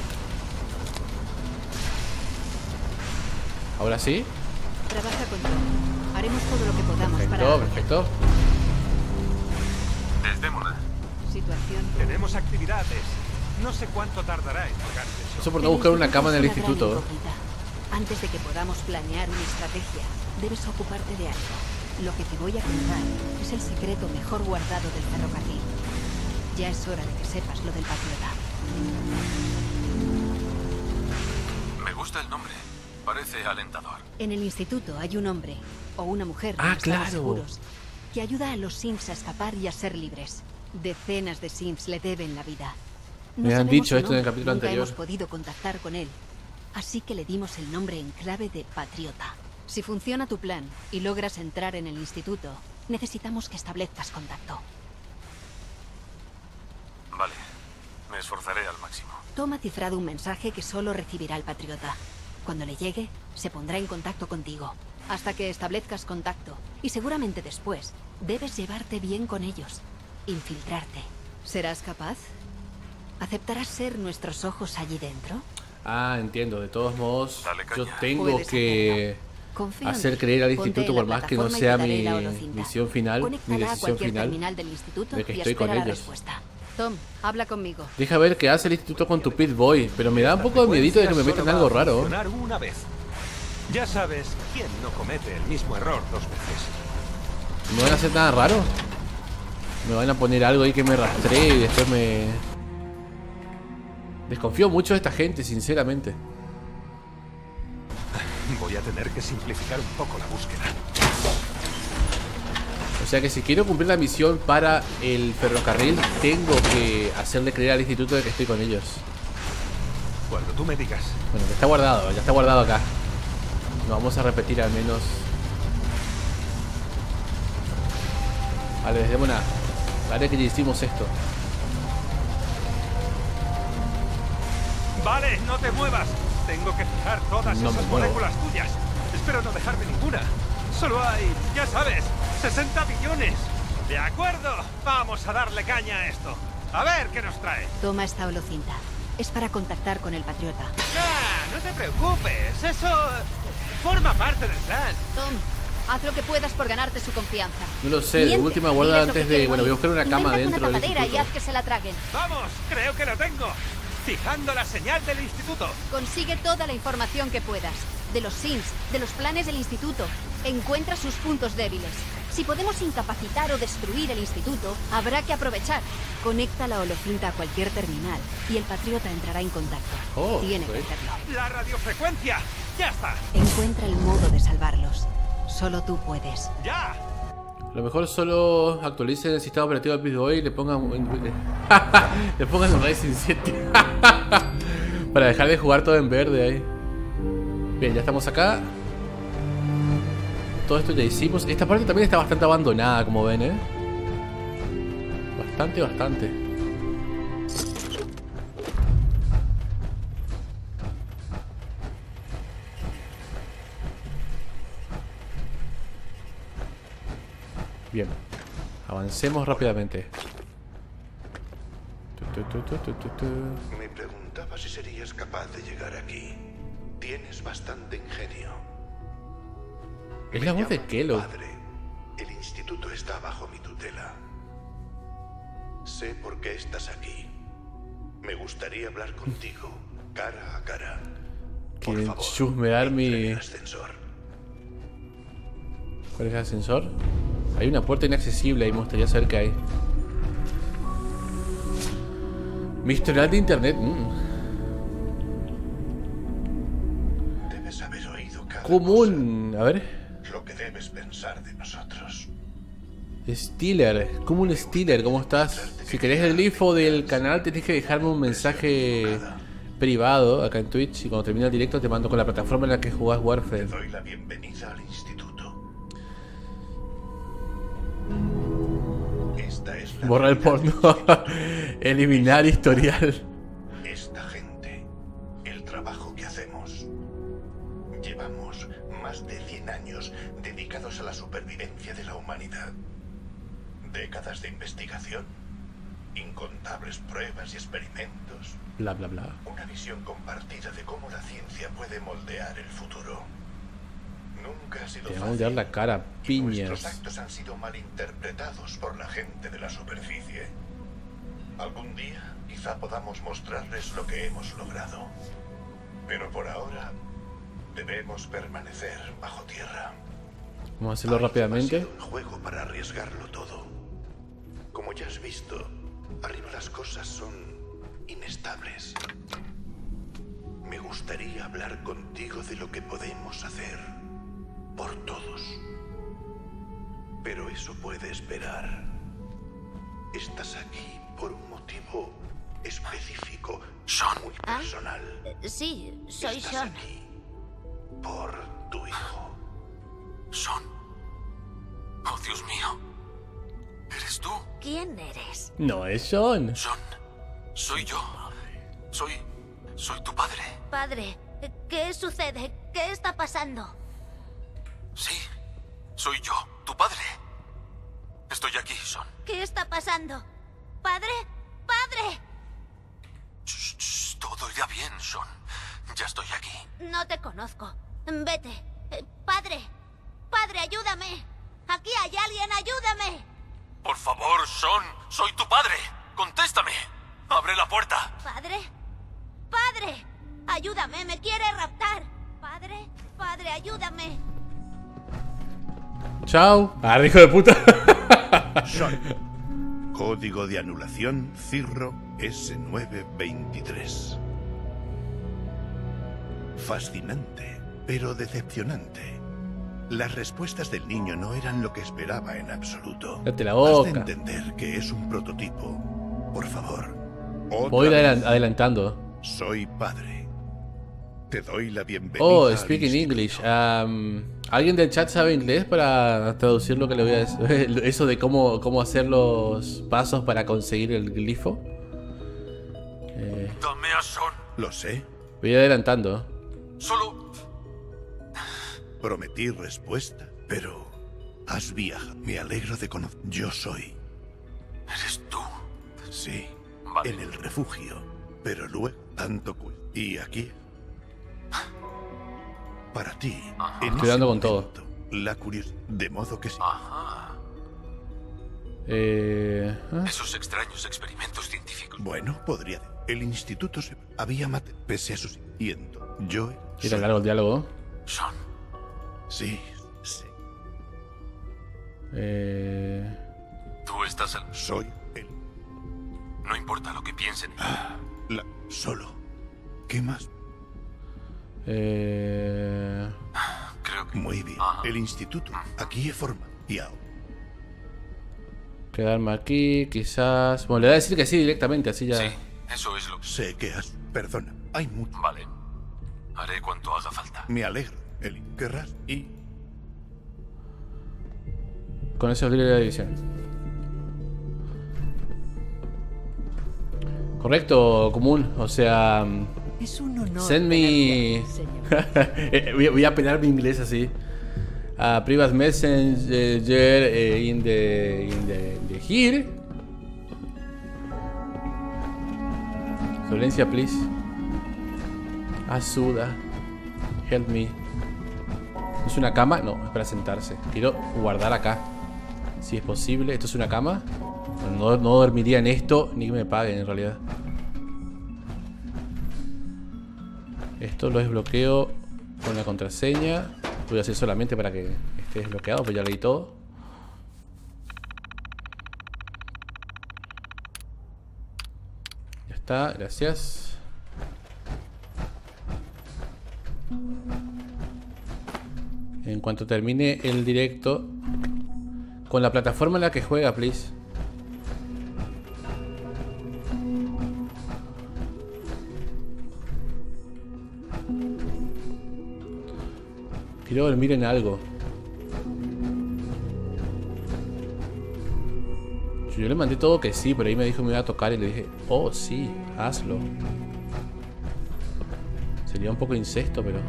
Speaker 1: Ahora sí.
Speaker 5: Trabaja con Tom. Haremos todo lo que podamos
Speaker 1: perfecto,
Speaker 5: para...
Speaker 1: Perfecto,
Speaker 15: Desdémona.
Speaker 5: Situación.
Speaker 15: Tenemos actividades. No sé cuánto tardará en llegar eso.
Speaker 1: Eso por no buscar una cama en el instituto.
Speaker 5: Antes de que podamos planear una estrategia, debes ocuparte de algo. Lo que te voy a contar es el secreto mejor guardado del ferrocarril. Ya es hora de que sepas lo del Patriota.
Speaker 13: Me gusta el nombre. Parece alentador.
Speaker 5: En el instituto hay un hombre, o una mujer,
Speaker 1: ah,
Speaker 5: no
Speaker 1: claro.
Speaker 5: seguros, que ayuda a los Sims a escapar y a ser libres. Decenas de Sims le deben la vida. No
Speaker 1: Me han dicho esto
Speaker 5: nombre,
Speaker 1: en el capítulo
Speaker 5: nunca
Speaker 1: anterior.
Speaker 5: hemos podido contactar con él, así que le dimos el nombre en clave de Patriota. Si funciona tu plan y logras entrar en el instituto, necesitamos que establezcas contacto.
Speaker 13: Vale, me esforzaré al máximo.
Speaker 5: Tom ha cifrado un mensaje que solo recibirá el Patriota. Cuando le llegue, se pondrá en contacto contigo, hasta que establezcas contacto. Y seguramente después, debes llevarte bien con ellos. Infiltrarte. ¿Serás capaz? ¿Aceptarás ser nuestros ojos allí dentro?
Speaker 1: Ah, entiendo. De todos modos,
Speaker 13: Dale,
Speaker 1: yo tengo
Speaker 5: Puedes
Speaker 1: que hacer creer al
Speaker 5: Ponte
Speaker 1: instituto,
Speaker 5: en la
Speaker 1: por más que no
Speaker 5: plataforma y
Speaker 1: sea
Speaker 5: te daré
Speaker 1: mi
Speaker 5: la holocinta.
Speaker 1: misión final, mi
Speaker 5: Conéctala a
Speaker 1: decisión
Speaker 5: cualquier
Speaker 1: final,
Speaker 5: terminal del instituto
Speaker 1: de que
Speaker 5: y
Speaker 1: estoy con
Speaker 5: espera la
Speaker 1: ellos.
Speaker 5: respuesta. Tom, habla conmigo.
Speaker 1: Deja ver qué hace el instituto con tu Pit Boy, pero me da un poco de miedito de que me metan algo raro.
Speaker 15: Una vez. Ya sabes quién no comete el mismo error dos veces.
Speaker 1: ¿No van a hacer nada raro? Me van a poner algo ahí que me rastree y después me... Desconfío mucho de esta gente, sinceramente.
Speaker 15: Voy a tener que simplificar un poco la búsqueda.
Speaker 1: O sea que si quiero cumplir la misión para el ferrocarril, tengo que hacerle creer al instituto de que estoy con ellos.
Speaker 15: Cuando tú me digas.
Speaker 1: Bueno, que está guardado, ya está guardado acá. Lo vamos a repetir al menos. Vale, Desdémona. Vale que ya hicimos esto.
Speaker 15: Vale, no te muevas. Tengo que fijar todas
Speaker 1: No
Speaker 15: esas
Speaker 1: me muevo.
Speaker 15: moléculas tuyas. Espero no dejarme ninguna. Solo hay, ya sabes, sesenta billones. De acuerdo, vamos a darle caña a esto. A ver qué nos trae.
Speaker 5: Toma esta holocinta. Es para contactar con el Patriota.
Speaker 15: Ah, no te preocupes. Eso forma parte del plan.
Speaker 5: Tom, haz lo que puedas por ganarte su confianza.
Speaker 1: No lo sé, de
Speaker 5: Miente,
Speaker 1: última guarda
Speaker 5: diles lo
Speaker 1: antes
Speaker 5: que
Speaker 1: de...
Speaker 5: quieren
Speaker 1: Bueno, voy a
Speaker 5: oír.
Speaker 1: buscar una cama
Speaker 5: Invéntate
Speaker 1: dentro
Speaker 5: una
Speaker 1: del
Speaker 5: tapadera y
Speaker 1: instituto.
Speaker 5: haz que se la traguen.
Speaker 15: Vamos, creo que lo tengo. Fijando la señal del instituto.
Speaker 5: Consigue toda la información que puedas. De los Sims, de los planes del instituto. Encuentra sus puntos débiles. Si podemos incapacitar o destruir el instituto, habrá que aprovechar. Conecta la holocinta a cualquier terminal y el Patriota entrará en contacto.
Speaker 1: Oh,
Speaker 5: Tiene que
Speaker 1: pues.
Speaker 5: hacerlo.
Speaker 15: La radiofrecuencia. Ya está.
Speaker 5: Encuentra el modo de salvarlos. Solo tú puedes.
Speaker 15: Ya.
Speaker 1: A lo mejor solo actualicen el sistema operativo del Pit Boy y le pongan... le pongan un Racing siete. Para dejar de jugar todo en verde ahí. Bien, ya estamos acá. Todo esto ya hicimos. Esta parte también está bastante abandonada, como ven, ¿eh? Bastante, bastante. Bien. Avancemos rápidamente. Tu, tu, tu, tu, tu, tu.
Speaker 9: Me preguntaba si serías capaz de llegar aquí. Tienes bastante ingenio.
Speaker 1: Es la voz de Kellogg.
Speaker 9: Padre, el instituto está bajo mi tutela. Sé por qué estás aquí. Me gustaría hablar contigo, cara a cara. Por
Speaker 1: Quieren
Speaker 9: favor,
Speaker 1: chusmear
Speaker 9: entra en
Speaker 1: mi...
Speaker 9: el ascensor.
Speaker 1: ¿Cuál es el ascensor? Hay una puerta inaccesible ahí, me gustaría saber qué hay. Mi historial de internet. Mm.
Speaker 9: Debes haber oído cada
Speaker 1: Común. A ver.
Speaker 9: cosa, lo que debes pensar de nosotros.
Speaker 1: Steeler. Común Steeler, ¿cómo estás? Si querés el glifo del canal, tenés que dejarme un mensaje privado acá en Twitch. Y cuando termine el directo, te mando con la plataforma en la que jugás Warfare.
Speaker 9: Te doy la bienvenida al instituto. Esta es la
Speaker 1: Borra el porno. Eliminar historial.
Speaker 9: Esta gente, el trabajo que hacemos. Llevamos más de cien años dedicados a la supervivencia de la humanidad. Décadas de investigación, incontables pruebas y experimentos.
Speaker 1: Bla, bla, bla.
Speaker 9: Una visión compartida de cómo la ciencia puede moldear el futuro. Nunca ha sido
Speaker 1: Te
Speaker 9: fácil.
Speaker 1: vamos a dar la cara,
Speaker 9: Y nuestros
Speaker 1: piñas.
Speaker 9: actos han sido malinterpretados por la gente de la superficie. Algún día quizá podamos mostrarles lo que hemos logrado. Pero por ahora debemos permanecer bajo tierra.
Speaker 1: Vamos a hacerlo rápidamente.
Speaker 9: Un juego para arriesgarlo todo. Como ya has visto, arriba las cosas son inestables. Me gustaría hablar contigo de lo que podemos hacer por todos. Pero eso puede esperar. Estás aquí por un motivo específico, muy personal.
Speaker 4: Sí, soy
Speaker 9: Estás
Speaker 4: Sean.
Speaker 9: aquí por tu hijo.
Speaker 13: Son. Oh, Dios mío. ¿Eres tú?
Speaker 4: ¿Quién eres?
Speaker 1: No es Sean.
Speaker 13: Son. Soy yo. Soy... Soy tu padre.
Speaker 4: Padre, ¿qué sucede? ¿Qué está pasando?
Speaker 13: Sí. Soy yo, tu padre. Estoy aquí, Son.
Speaker 4: ¿Qué está pasando? ¿Padre? ¡Padre!
Speaker 13: Shh, shh, todo irá bien, Son. Ya estoy aquí.
Speaker 4: No te conozco. Vete. Eh, Padre. Padre, ayúdame. Aquí hay alguien, ayúdame.
Speaker 13: Por favor, Son. Soy tu padre. Contéstame. Abre la puerta.
Speaker 4: ¿Padre? ¡Padre! ¡Ayúdame! ¡Me quiere raptar! ¿Padre? ¡Padre, ayúdame!
Speaker 1: Chao. Ah, hijo de puta.
Speaker 9: Son. Código de anulación Cirro ese nueve veintitrés. Fascinante, pero decepcionante. Las respuestas del niño no eran lo que esperaba en absoluto.
Speaker 1: Date la
Speaker 9: Has
Speaker 1: boca.
Speaker 9: de entender que es un prototipo. Por favor. Otra
Speaker 1: Voy
Speaker 9: vez.
Speaker 1: adelan- adelantando.
Speaker 9: Soy padre. Te doy la bienvenida.
Speaker 1: Oh,
Speaker 9: al
Speaker 1: speak in
Speaker 9: instituto.
Speaker 1: English. Um, ¿Alguien del chat sabe inglés para traducir lo que le voy a decir? Eso de cómo, cómo hacer los pasos para conseguir el glifo. Eh,
Speaker 13: Dame a Son.
Speaker 9: Lo sé.
Speaker 1: voy adelantando.
Speaker 13: Solo...
Speaker 9: Prometí respuesta, pero has viajado. Me alegro de conocer. Yo soy.
Speaker 13: ¿Eres tú?
Speaker 9: Sí.
Speaker 13: Vale.
Speaker 9: En el refugio. Pero luego tanto cu- Y aquí. Para ti. En
Speaker 1: Estoy
Speaker 9: ese
Speaker 1: dando con todo.
Speaker 9: momento, la curiosidad. De modo que sí.
Speaker 13: Ajá.
Speaker 1: Eh, ah,
Speaker 13: Esos extraños experimentos científicos.
Speaker 9: Bueno, podría. El instituto se había matado pese a sus. Y entonces, yo.
Speaker 1: era
Speaker 9: soy-
Speaker 1: largo el diálogo.
Speaker 13: Son.
Speaker 9: Sí, sí.
Speaker 1: Eh,
Speaker 13: Tú estás al...
Speaker 9: Soy él.
Speaker 13: No importa lo que piensen.
Speaker 9: Ah, la. Solo. ¿Qué más?
Speaker 1: eh,
Speaker 13: Creo que...
Speaker 9: Muy bien.
Speaker 13: Ajá.
Speaker 9: El instituto. Aquí he formado. Y ahora.
Speaker 1: quedarme aquí, quizás. Bueno, le voy a decir que sí directamente, así ya.
Speaker 13: Sí, eso es lo que...
Speaker 9: Sé que has. Perdona. Hay mucho.
Speaker 13: Vale. Haré cuanto haga falta.
Speaker 9: Me alegro. Eli. Querrás. Y.
Speaker 1: Con eso libre la edición. Correcto, común. O sea.
Speaker 5: Es un honor.
Speaker 1: Send me.
Speaker 5: tenerle aquí, señor.
Speaker 1: voy, a- voy a pelar mi inglés así. Uh, private messenger eh, in the in the, in the here. Florencia, please. Asuda. Help me. ¿Es una cama? No, es para sentarse. Quiero guardar acá. Si es posible. ¿Esto es una cama? No, no dormiría en esto ni que me paguen en realidad. Esto lo desbloqueo con la contraseña. Voy a hacer solamente para que esté desbloqueado, pues ya leí todo. Ya está, gracias. En cuanto termine el directo, con la plataforma en la que juega, please. Quiero dormir en algo. Yo le mandé todo que sí, pero ahí me dijo que me iba a tocar y le dije, oh sí, hazlo. Sería un poco incesto, pero...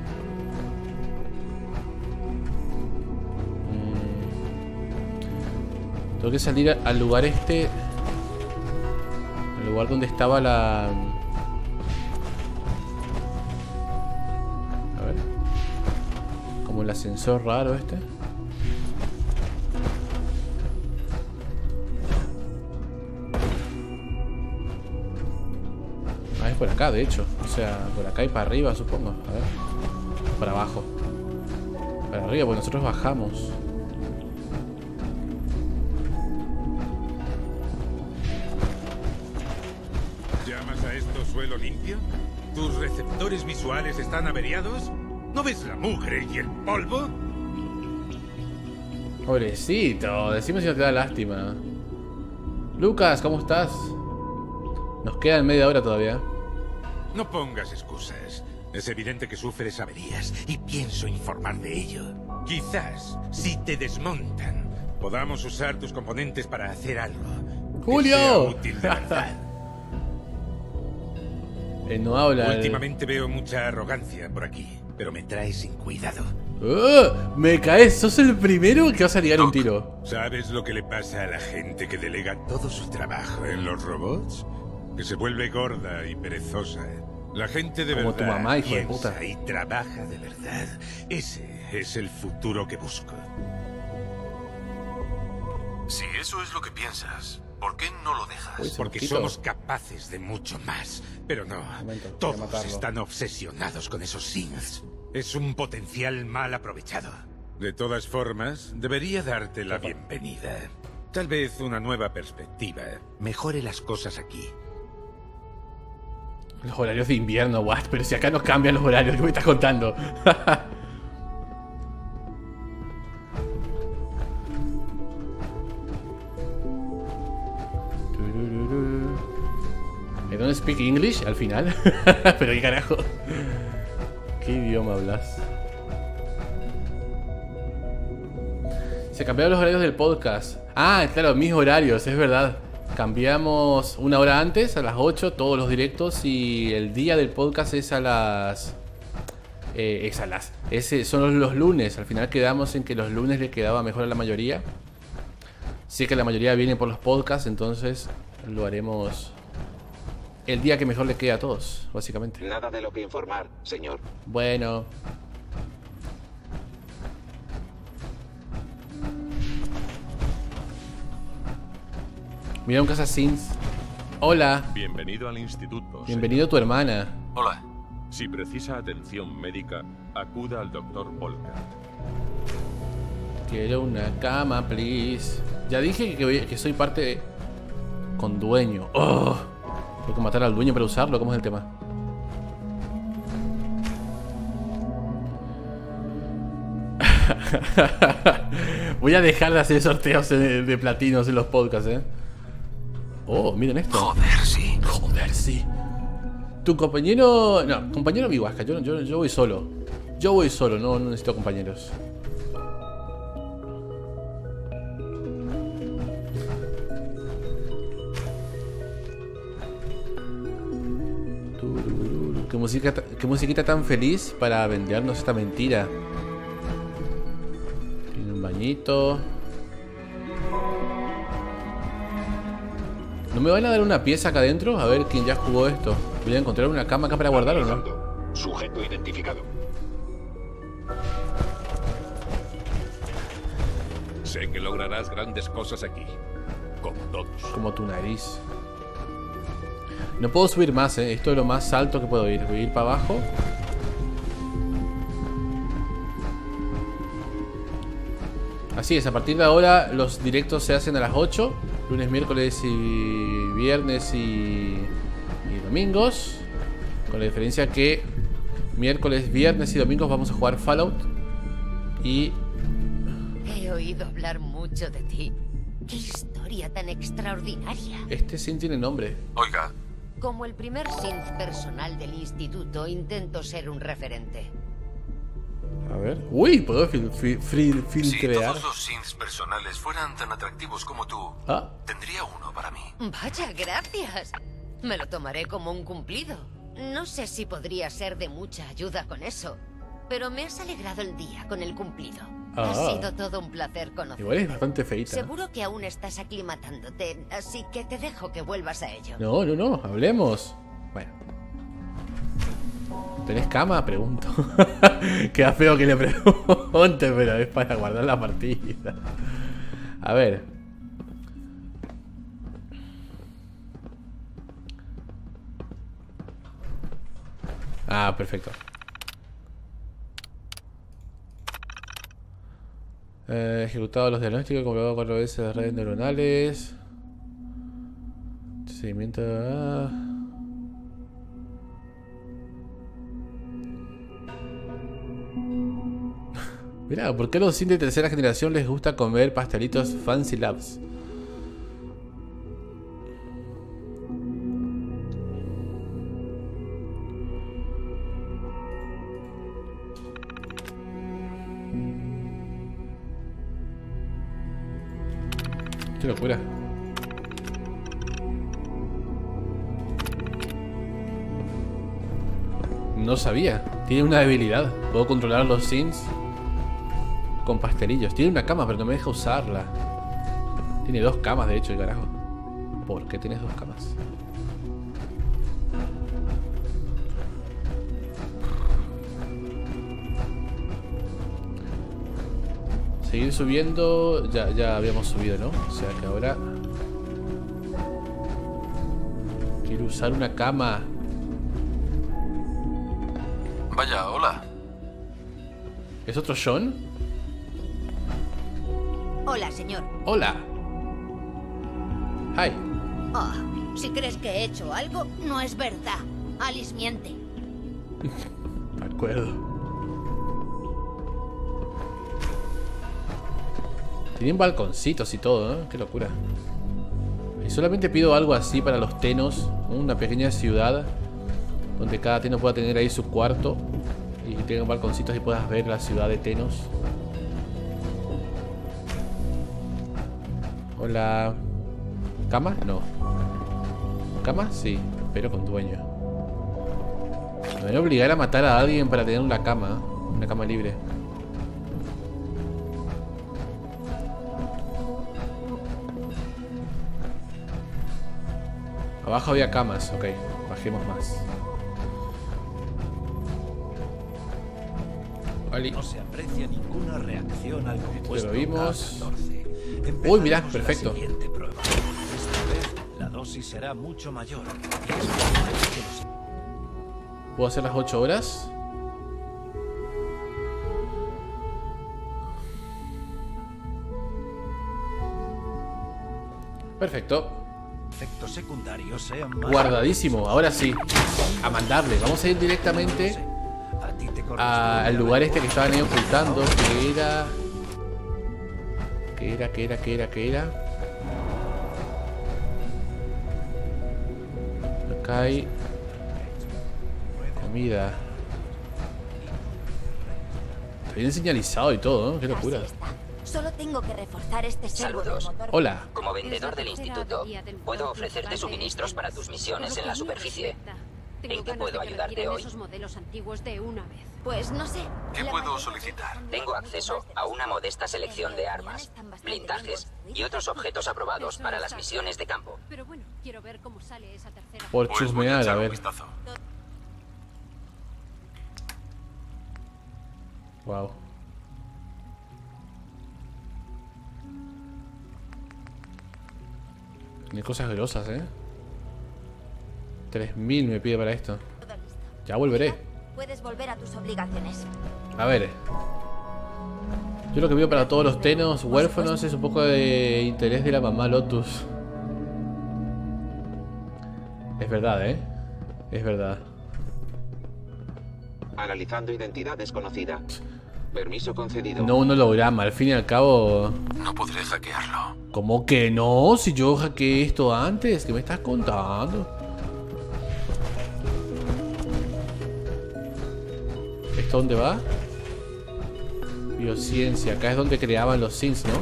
Speaker 1: Mm. Tengo que salir al lugar este. Al lugar donde estaba la... el ascensor raro este. Ah, es por acá de hecho. O sea, por acá y para arriba supongo. A ver. Para abajo. Para arriba, porque nosotros bajamos.
Speaker 16: ¿Llamas a esto suelo limpio? ¿Tus receptores visuales están averiados? ¿No ves la mugre y el polvo?
Speaker 1: Pobrecito, decime si no te da lástima. Lucas, ¿cómo estás? Nos quedan media hora todavía.
Speaker 16: No pongas excusas. Es evidente que sufres averías y pienso informar de ello. Quizás, si te desmontan, podamos usar tus componentes para hacer algo.
Speaker 1: ¡Julio!
Speaker 16: Que sea útil de verdad.
Speaker 1: Él no habla.
Speaker 16: Últimamente el... veo mucha arrogancia por aquí, pero me trae sin cuidado.
Speaker 1: Uh, me caes, sos el primero que vas a ligar un tiro.
Speaker 16: ¿Sabes lo que le pasa a la gente que delega todo su trabajo en los robots? Que se vuelve gorda y perezosa. La gente de
Speaker 1: Como
Speaker 16: verdad
Speaker 1: tu mamá, hijo de
Speaker 16: piensa
Speaker 1: puta.
Speaker 16: y trabaja de verdad. Ese es el futuro que busco.
Speaker 13: Si eso es lo que piensas, ¿por qué no lo dejas?
Speaker 1: Uy,
Speaker 16: Porque
Speaker 1: mosquito.
Speaker 16: somos capaces de mucho más. Pero no,
Speaker 1: Momento, voy a
Speaker 16: todos
Speaker 1: matarlo.
Speaker 16: están obsesionados con esos synths. Es un potencial mal aprovechado. De todas formas, debería darte la bienvenida. Tal vez una nueva perspectiva mejore las cosas aquí.
Speaker 1: Los horarios de invierno, what? Pero si acá no cambian los horarios, ¿qué me estás contando? I don't speak English al final. Pero qué carajo. ¿Qué idioma hablas? Se cambiaron los horarios del podcast. Ah, claro, mis horarios, es verdad. Cambiamos una hora antes, a las ocho, todos los directos. Y el día del podcast es a las... Eh, es a las... Ese son los, los lunes. Al final quedamos en que los lunes le quedaba mejor a la mayoría. Sé que la mayoría viene por los podcasts, entonces lo haremos el día que mejor le quede a todos, básicamente.
Speaker 3: Nada de lo que informar, señor.
Speaker 1: Bueno. Mira un Casasins. Hola.
Speaker 17: Bienvenido al instituto.
Speaker 1: Bienvenido tu hermana.
Speaker 13: Hola.
Speaker 17: Si precisa atención médica, acuda al doctor Polka.
Speaker 1: Quiero una cama, please. Ya dije que, voy- que soy parte con dueño. Oh, tengo que matar al dueño para usarlo. ¿Cómo es el tema? Voy a dejar de hacer sorteos de, de platinos en los podcasts, eh. Oh, miren esto.
Speaker 13: Joder, sí.
Speaker 1: Joder, sí. Tu compañero... No, compañero mi Huasca. Yo, yo, yo voy solo. Yo voy solo, no, no necesito compañeros. Turururu. ¿Qué, música, ta- qué musiquita tan feliz para vendernos esta mentira. Tiene un bañito. ¿No me van a dar una pieza acá adentro? A ver quién ya jugó esto. Voy a encontrar una cama acá para guardar, ¿o no?
Speaker 3: Sujeto identificado.
Speaker 18: Sé que lograrás grandes cosas aquí.
Speaker 17: como todos.
Speaker 1: Como tu nariz. No puedo subir más, eh. Esto es lo más alto que puedo ir. Voy a ir para abajo. Así es, a partir de ahora los directos se hacen a las ocho. Lunes, miércoles y viernes y, y domingos. Con la diferencia que miércoles, viernes y domingos vamos a jugar Fallout. Y...
Speaker 11: He oído hablar mucho de ti. ¡Qué historia tan extraordinaria!
Speaker 1: este Synth tiene nombre.
Speaker 13: Oiga.
Speaker 11: Como el primer synth personal del instituto, intento ser un referente.
Speaker 1: A ver. Uy, puedo fil fil fil filtrear.
Speaker 13: Si todos los synths personales fueran tan atractivos como tú,
Speaker 1: ah.
Speaker 13: tendría uno para mí.
Speaker 11: Vaya, gracias. Me lo tomaré como un cumplido. No sé si podría ser de mucha ayuda con eso, pero me has alegrado el día con el cumplido.
Speaker 1: Ah.
Speaker 11: Ha sido todo un placer conocerte.
Speaker 1: Igual es bastante feita.
Speaker 11: Seguro que aún estás aclimatándote, así que te dejo que vuelvas a ello.
Speaker 1: No, no, no, hablemos. Bueno. ¿Tenés cama? Pregunto. Queda feo que le pregunte, pero es para guardar la partida. A ver. Ah, perfecto. Eh, ejecutado los diagnósticos, comprobado cuatro veces las redes neuronales. Seguimiento. Ah. Mirá, ¿por qué a los synth de tercera generación les gusta comer pastelitos Fancy Labs? Qué locura. No sabía. Tiene una debilidad. Puedo controlar los synths con pastelillos. Tiene una cama, pero no me deja usarla. Tiene dos camas, de hecho, el carajo. ¿Por qué tienes dos camas? Seguir subiendo. Ya, ya habíamos subido, ¿no? O sea que ahora quiero usar una cama.
Speaker 13: Vaya, hola.
Speaker 1: ¿Es otro Sean?
Speaker 4: Hola, señor.
Speaker 1: Hola. Hi.
Speaker 4: Ah, si crees que he hecho algo, no es verdad. Alice miente.
Speaker 1: De acuerdo. Tienen balconcitos y todo, ¿eh? Qué locura. Y solamente pido algo así para los tenos. Una pequeña ciudad donde cada teno pueda tener ahí su cuarto y tengan balconcitos y puedas ver la ciudad de tenos. Hola. ¿Cama? No. ¿Cama? Sí, pero con dueño. Me voy a obligar a matar a alguien para tener una cama. Una cama libre. Abajo había camas, ok. Bajemos más. Vale.
Speaker 10: No se aprecia ninguna reacción al compuesto.
Speaker 1: Lo vimos.
Speaker 10: K catorce.
Speaker 1: Uy, mirá,
Speaker 10: Empezaremos
Speaker 1: perfecto.
Speaker 10: la siguiente prueba. Esta vez la dosis será mucho mayor. Y es probable que los-
Speaker 1: ¿Puedo hacer las ocho horas? Perfecto.
Speaker 10: efectos secundarios sean más...
Speaker 1: Guardadísimo, ahora sí. A mandarle. Vamos a ir directamente al lugar este que estaban ahí ocultando. Que era... Que era, que era, que era, que era. Acá hay comida. Está bien señalizado y todo, ¿no? Qué locura.
Speaker 4: Solo tengo que reforzar este servo del
Speaker 8: Saludos.
Speaker 4: motor.
Speaker 1: Hola.
Speaker 8: Como vendedor del instituto, puedo ofrecerte suministros para tus misiones en la superficie. ¿En qué puedo ayudarte hoy?
Speaker 5: Esos modelos antiguos de una vez.
Speaker 4: Pues no sé.
Speaker 13: ¿Qué puedo solicitar?
Speaker 8: Tengo acceso a una modesta selección de armas, blindajes y otros objetos aprobados para las misiones de campo.
Speaker 5: Pero bueno, quiero ver cómo sale esa tercera.
Speaker 1: Por
Speaker 13: Pues voy a
Speaker 1: chusmear, a
Speaker 13: echar un
Speaker 1: ver.
Speaker 13: vistazo.
Speaker 1: Wow. Hay cosas grosas, eh. tres mil me pide para esto. Ya volveré.
Speaker 4: Puedes volver a tus obligaciones.
Speaker 1: A ver. Yo lo que veo para todos los tenos huérfanos es un poco de interés de la mamá Lotus. Es verdad, eh. Es verdad.
Speaker 3: Analizando identidad desconocida. Permiso concedido.
Speaker 1: No un holograma, al fin y al cabo.
Speaker 13: No podré hackearlo.
Speaker 1: ¿Cómo que no? Si yo hackeé esto antes, ¿qué me estás contando? ¿Esto dónde va? Biociencia, acá es donde creaban los Sims, ¿no?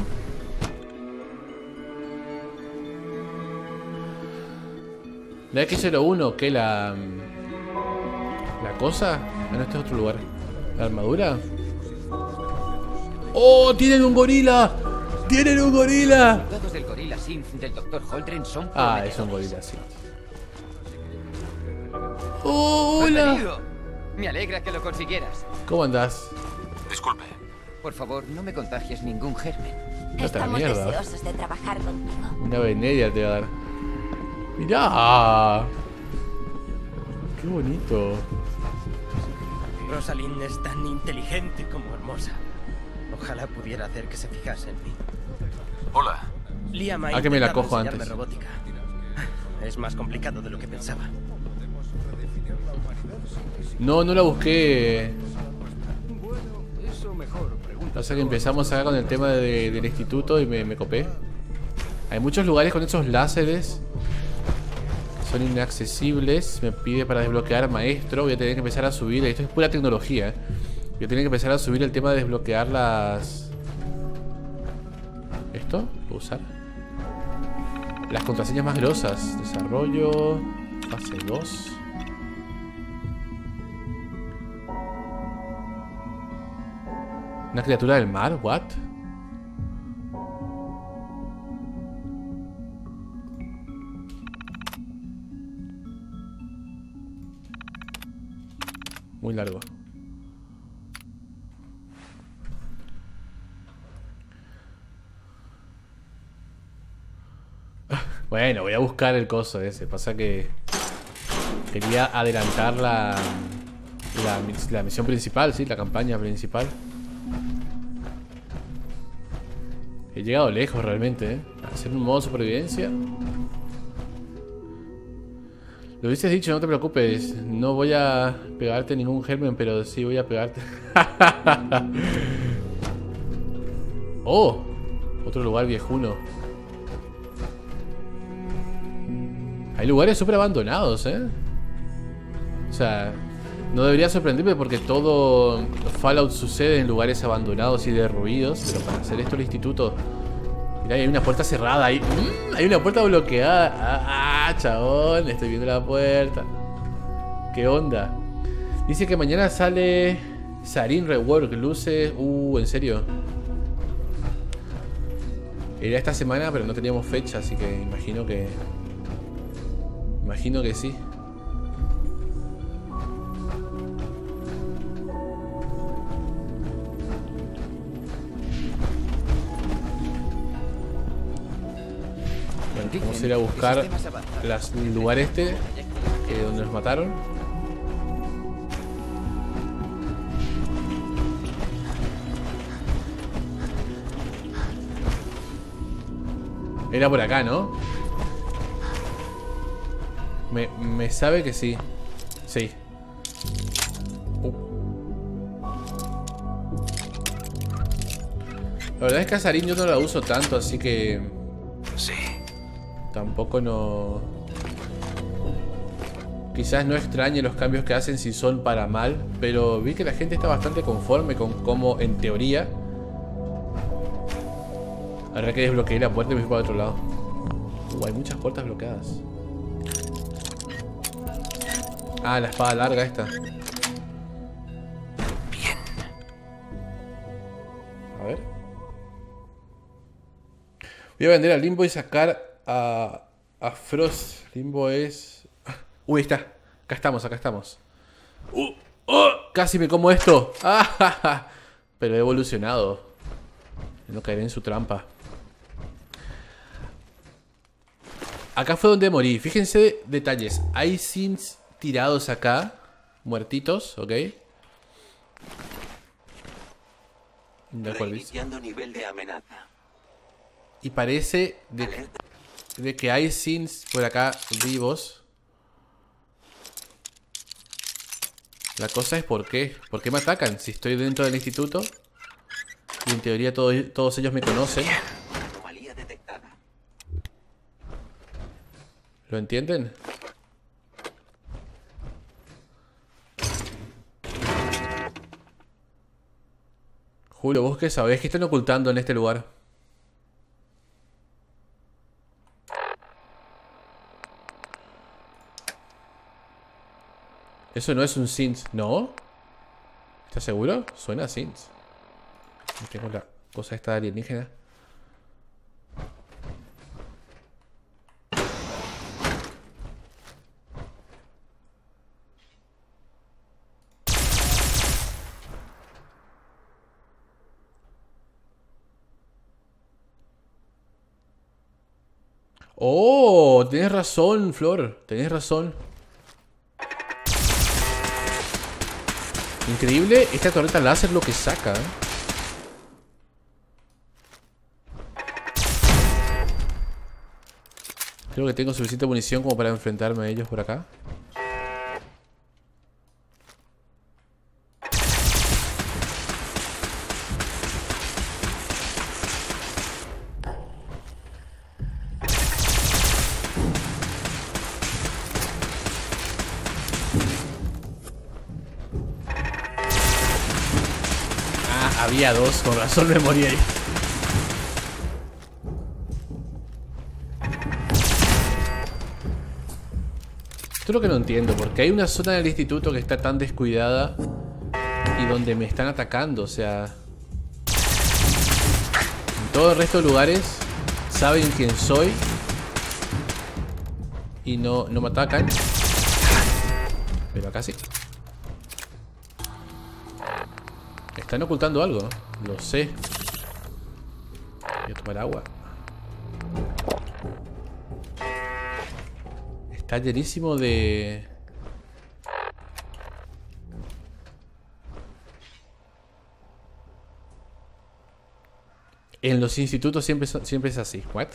Speaker 1: La X cero uno, ¿qué? La... ¿La cosa? Ah, no, este es otro lugar. ¿La armadura? ¡Oh! ¡Tienen un gorila! ¡Tienen un gorila!
Speaker 7: Los datos del gorila synth del doctor Holdren son
Speaker 1: Ah, es un gorila synth. ¡Oh, hola!
Speaker 7: Bienvenido. Me alegra que lo consiguieras.
Speaker 1: ¿Cómo andás?
Speaker 13: Disculpe.
Speaker 7: Por favor, no me contagies ningún germen.
Speaker 4: Estamos
Speaker 1: mierda.
Speaker 4: deseosos de trabajar contigo.
Speaker 1: Una veneria te va a dar. ¡Mirá! ¡Qué bonito!
Speaker 18: Rosalind es tan inteligente como hermosa. Ojalá pudiera hacer que se fijase en mí.
Speaker 13: Hola.
Speaker 18: Liam ha
Speaker 1: ¿A qué me la
Speaker 18: intentado
Speaker 1: cojo
Speaker 18: enseñarme
Speaker 1: antes?
Speaker 18: robótica. Es más complicado de lo que pensaba.
Speaker 1: No, no la busqué. Pasa que empezamos acá con el tema de, del instituto y me, me copé. Hay muchos lugares con esos láseres que son inaccesibles. Me pide para desbloquear maestro. Voy a tener que empezar a subir. Esto es pura tecnología, ¿eh? Voy a tener que empezar a subir el tema de desbloquear las... ¿Esto? ¿Puedo usar? Las contraseñas más grosas. Desarrollo... Fase dos. ¿Una criatura del mar? ¿What? Muy largo. Bueno, voy a buscar el coso ese. Pasa que quería adelantar la, la, la misión principal, sí, la campaña principal. He llegado lejos realmente, ¿eh? Hacer un modo supervivencia. Lo hubieses dicho, no te preocupes. No voy a pegarte ningún germen, pero sí voy a pegarte. Oh, otro lugar viejuno. Hay lugares súper abandonados, ¿eh? O sea, no debería sorprenderme porque todo Fallout sucede en lugares abandonados y derruidos. Pero para hacer esto el instituto... Mirá, hay una puerta cerrada ahí. ¡Mmm! Hay una puerta bloqueada. Ah, ah, chabón, estoy viendo la puerta. ¿Qué onda? Dice que mañana sale Sarin Rework, luces... Uh, ¿en serio? Era esta semana, pero no teníamos fecha, así que imagino que... Imagino que sí. Bueno, vamos a ir a buscar las, el lugar este, que donde nos mataron. Era por acá, ¿no? Me, me sabe que sí. Sí. Uh. La verdad es que a Sarin yo no la uso tanto, así que...
Speaker 13: Sí.
Speaker 1: Tampoco no... Quizás no extrañe los cambios que hacen si son para mal, pero vi que la gente está bastante conforme con cómo, en teoría... Ahora que desbloqueé la puerta y me fui para otro lado. Uh, hay muchas puertas bloqueadas. Ah, la espada larga esta.
Speaker 13: Bien.
Speaker 1: A ver. Voy a vender a Limbo y sacar a, a Frost. Limbo es... Uy, está. Acá estamos, acá estamos. Uh, oh, casi me como esto. Ah, pero he evolucionado. No caeré en su trampa. Acá fue donde morí. Fíjense detalles. Hay synths tirados acá. Muertitos, ok.
Speaker 3: Reiniciando nivel de amenaza.
Speaker 1: Y parece de, de que hay synths por acá vivos. La cosa es por qué. ¿Por qué me atacan? Si estoy dentro del instituto y en teoría todo, todos ellos me conocen. ¿Lo entienden? Julio, ¿vos qué sabés? ¿Qué están ocultando en este lugar? Eso no es un synth, ¿no? ¿Estás seguro? Suena a synth. Tengo la cosa esta alienígena. Oh, tenés razón, Flor. Tenés razón. Increíble esta torreta láser lo que saca, ¿eh? Creo que tengo suficiente munición como para enfrentarme a ellos por acá. Había dos, con razón me morí ahí. Esto es lo que no entiendo, porque hay una zona del instituto que está tan descuidada y donde me están atacando, o sea... En todo el resto de lugares saben quién soy y no, no me atacan. Pero acá sí. Están ocultando algo, lo sé. Voy a tomar agua. Está llenísimo de... En los institutos siempre, siempre es así. ¿What?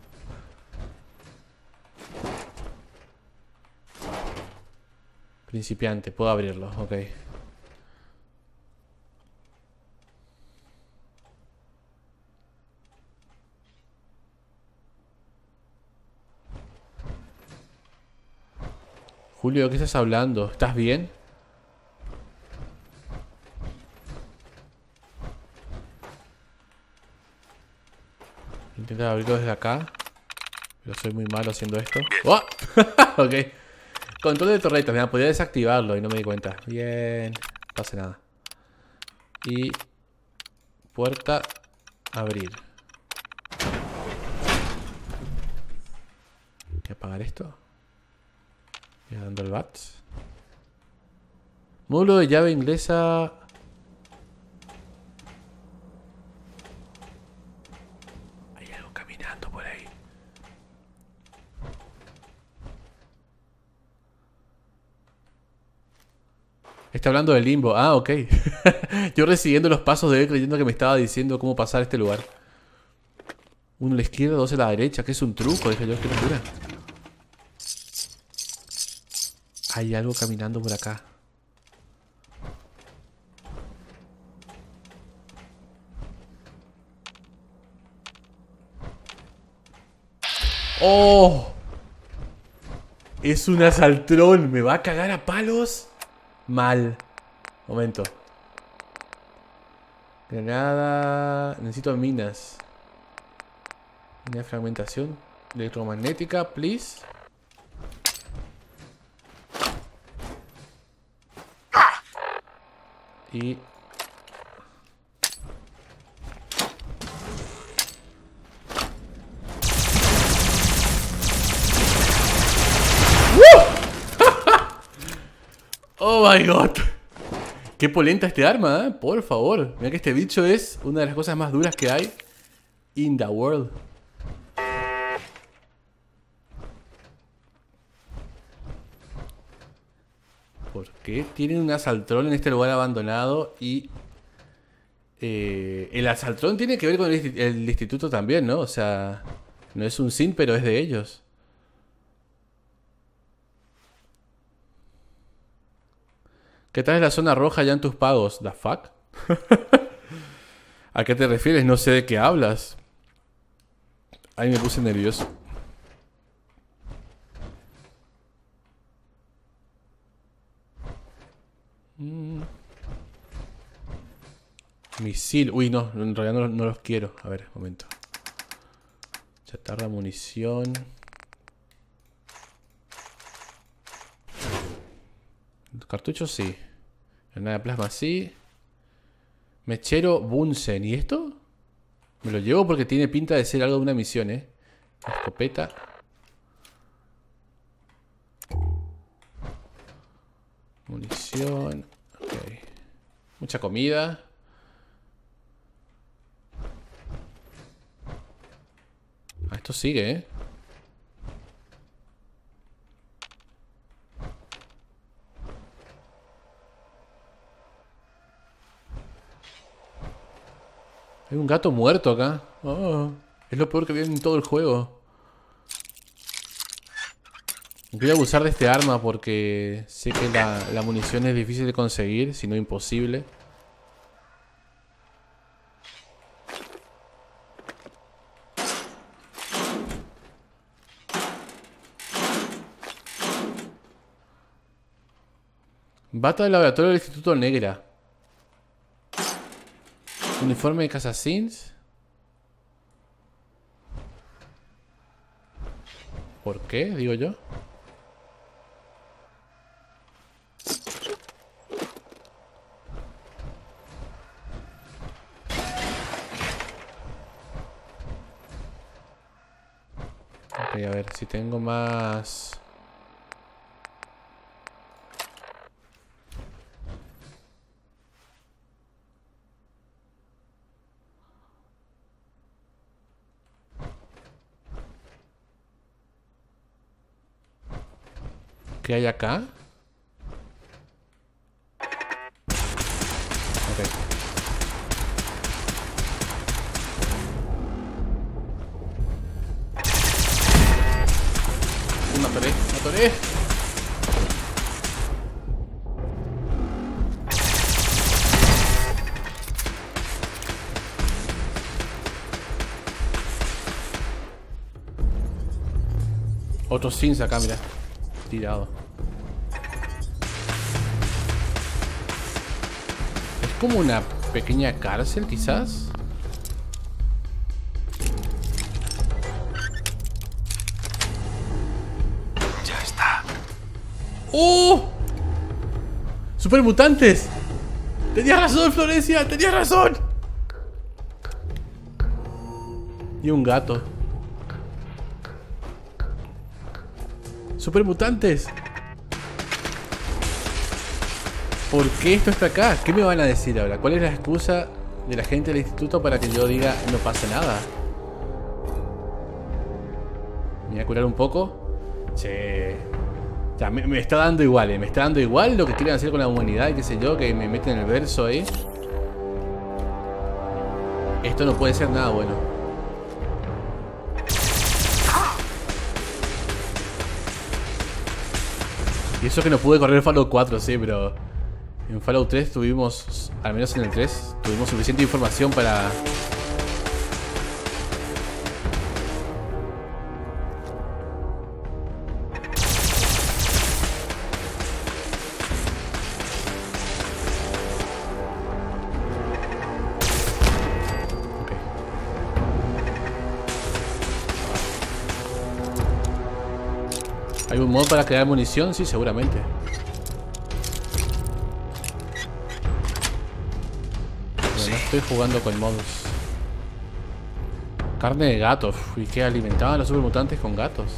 Speaker 1: Principiante, puedo abrirlo, ok. Julio, ¿de qué estás hablando? ¿Estás bien? Intenta abrirlo desde acá. Pero soy muy malo haciendo esto. ¡Oh! Ok. Control de torretas. Me podía desactivarlo y no me di cuenta. Bien. No pasa nada. Y... puerta... abrir. Voy a apagar esto. Ya dando el bat. Módulo de llave inglesa. Hay algo caminando por ahí. Está hablando del limbo. Ah, ok. Yo recibiendo los pasos de él creyendo que me estaba diciendo cómo pasar este lugar. Uno a la izquierda, dos a la derecha. Que es un truco, dije yo. Qué locura. Hay algo caminando por acá. ¡Oh! Es un asaltrón. ¿Me va a cagar a palos? Mal. Momento. Granada. Necesito minas. Mina de fragmentación. Electromagnética, please. Y... Oh my god. Qué polenta este arma, ¿eh? Por favor. Mira que este bicho es una de las cosas más duras que hay in the world. ¿Por qué tienen un asaltrón en este lugar abandonado? Y... Eh, el asaltrón tiene que ver con el, el instituto también, ¿no? O sea, no es un sin, pero es de ellos. ¿Qué tal es la zona roja ya en tus pagos? ¿The fuck? ¿A qué te refieres? No sé de qué hablas. Ahí me puse nervioso. Mm. Misil. Uy, no, en realidad no, no los quiero. A ver, un momento. Chatarra, munición. Cartuchos sí. Granada de plasma sí. Mechero Bunsen. ¿Y esto? Me lo llevo porque tiene pinta de ser algo de una misión, ¿eh? Escopeta. Munición. Ok. Mucha comida. Ah, esto sigue, ¿eh? Hay un gato muerto acá. Oh, es lo peor que viene en todo el juego. Voy a abusar de este arma porque sé que la, la munición es difícil de conseguir, si no imposible. Bata del laboratorio del Instituto Negra. Uniforme de Casasins. ¿Por qué? Digo yo. Ok, a ver si tengo más... ¿Qué hay acá? Ok. Me atoré, me atoré. Otros sims acá, mira. Tirado. Es como una pequeña cárcel, quizás.
Speaker 13: Ya está.
Speaker 1: ¡Oh! ¡Supermutantes! Tenías razón, Florencia, tenías razón. Y un gato. Supermutantes. ¿Por qué esto está acá? ¿Qué me van a decir ahora? ¿Cuál es la excusa de la gente del instituto para que yo diga no pasa nada? ¿Me voy a curar un poco? Che. Ya, me, me está dando igual, ¿eh? Me está dando igual lo que quieren hacer con la humanidad y qué sé yo, que me meten el verso ahí. Esto no puede ser nada bueno. Y eso que no pude correr Fallout cuatro, sí, pero en Fallout tres tuvimos, al menos en el tres, tuvimos suficiente información para... ¿Hay un modo para crear munición? Sí, seguramente. Pero no estoy jugando con modos. Carne de gato. ¿Y qué alimentaban a los supermutantes con gatos?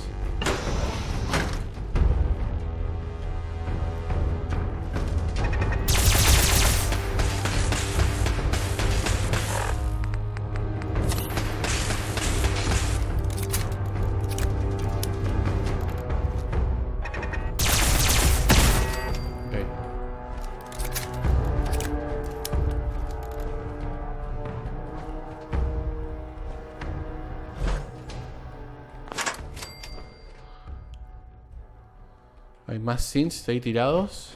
Speaker 1: Hay más synths ahí tirados.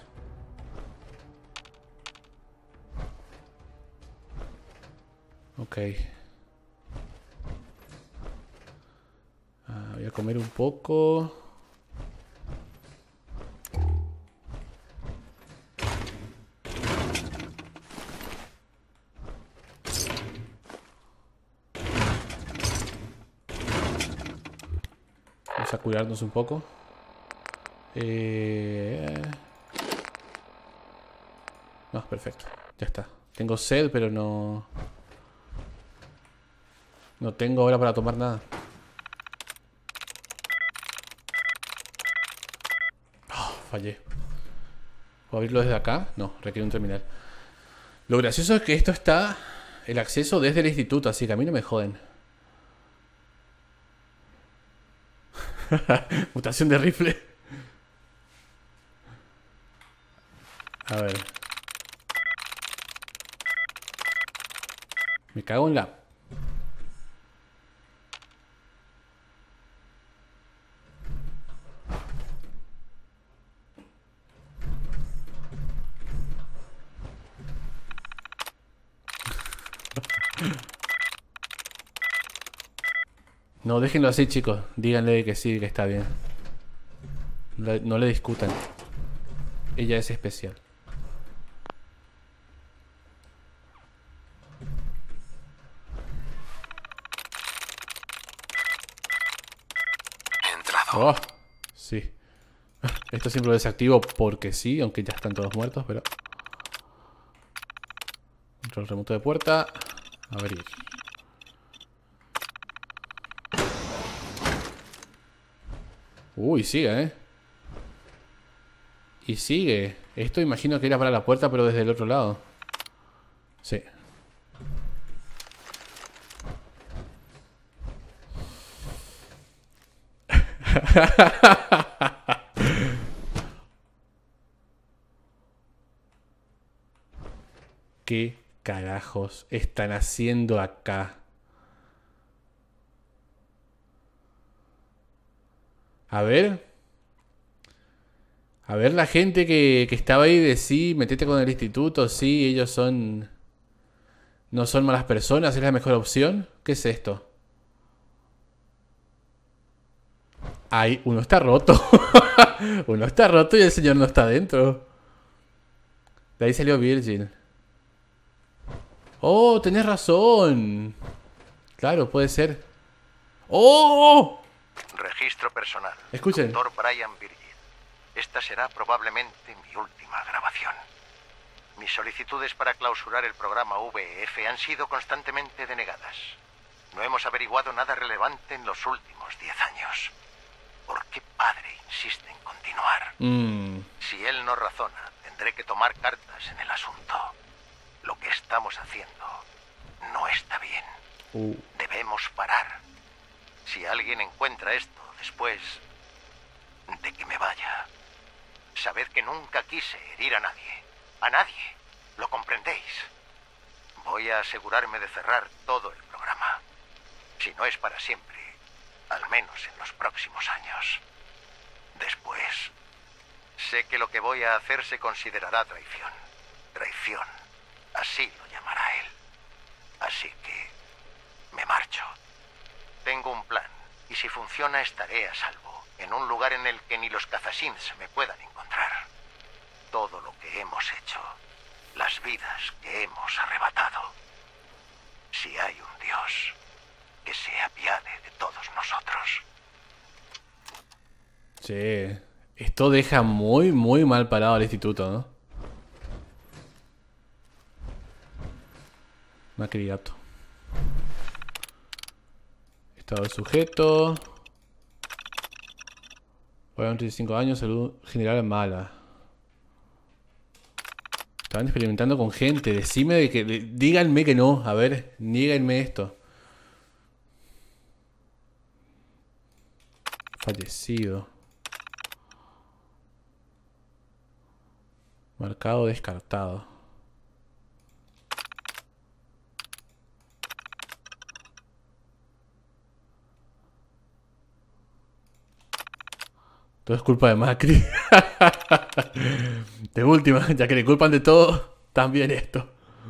Speaker 1: Ok. Ah, voy a comer un poco. Vamos a curarnos un poco. Eh... No, perfecto. Ya está. Tengo sed, pero no... No tengo ahora para tomar nada. Oh, fallé. ¿Puedo abrirlo desde acá? No, requiere un terminal. Lo gracioso es que esto está... El acceso desde el instituto, así que a mí no me joden. Mutación de rifle. A ver. Me cago en la... No, déjenlo así, chicos. Díganle que sí, que está bien. No le discutan. Ella es especial.
Speaker 13: He entrado.
Speaker 1: Oh, sí. Esto siempre lo desactivo porque sí, aunque ya están todos muertos, pero... Control remoto de puerta. Abrir. Uy, sigue, ¿eh? Y sigue. Esto imagino que era para la puerta, pero desde el otro lado. Sí. ¿Qué carajos están haciendo acá? A ver. A ver la gente que, que estaba ahí de sí, metete con el instituto, sí, ellos son... No son malas personas, es la mejor opción. ¿Qué es esto? Ay, uno está roto. Uno está roto y el señor no está dentro. De ahí salió Virgil. Oh, tenés razón. Claro, puede ser. ¡Oh!
Speaker 19: Registro personal.
Speaker 1: Escuchen.
Speaker 19: Doctor Brian Virgil. Esta será probablemente mi última grabación. Mis solicitudes para clausurar el programa V E F han sido constantemente denegadas. No hemos averiguado nada relevante en los últimos diez años. ¿Por qué padre insiste en continuar?
Speaker 1: Mm.
Speaker 19: Si él no razona, tendré que tomar cartas en el asunto. Lo que estamos haciendo no está bien.
Speaker 1: Uh.
Speaker 19: Debemos parar. Si alguien encuentra esto después de que me vaya, sabed que nunca quise herir a nadie. A nadie. ¿Lo comprendéis? Voy a asegurarme de cerrar todo el programa. Si no es para siempre, al menos en los próximos años. Después, sé que lo que voy a hacer se considerará traición. Traición. Así lo llamará él. Así que me marcho. Tengo un plan, y si funciona estaré a salvo, en un lugar en el que ni los cazasins me puedan encontrar. Todo lo que hemos hecho, las vidas que hemos arrebatado. Si hay un Dios, que se apiade de todos nosotros.
Speaker 1: Sí. Esto deja muy, muy mal parado al instituto, ¿no? Macrigato. Estado de sujeto. Fueron treinta y cinco años, salud general mala. Estaban experimentando con gente. Decime de que. De, díganme que no. A ver, níganme esto. Fallecido. Marcado descartado. Todo es culpa de Macri. De última, ya que le culpan de todo, también esto.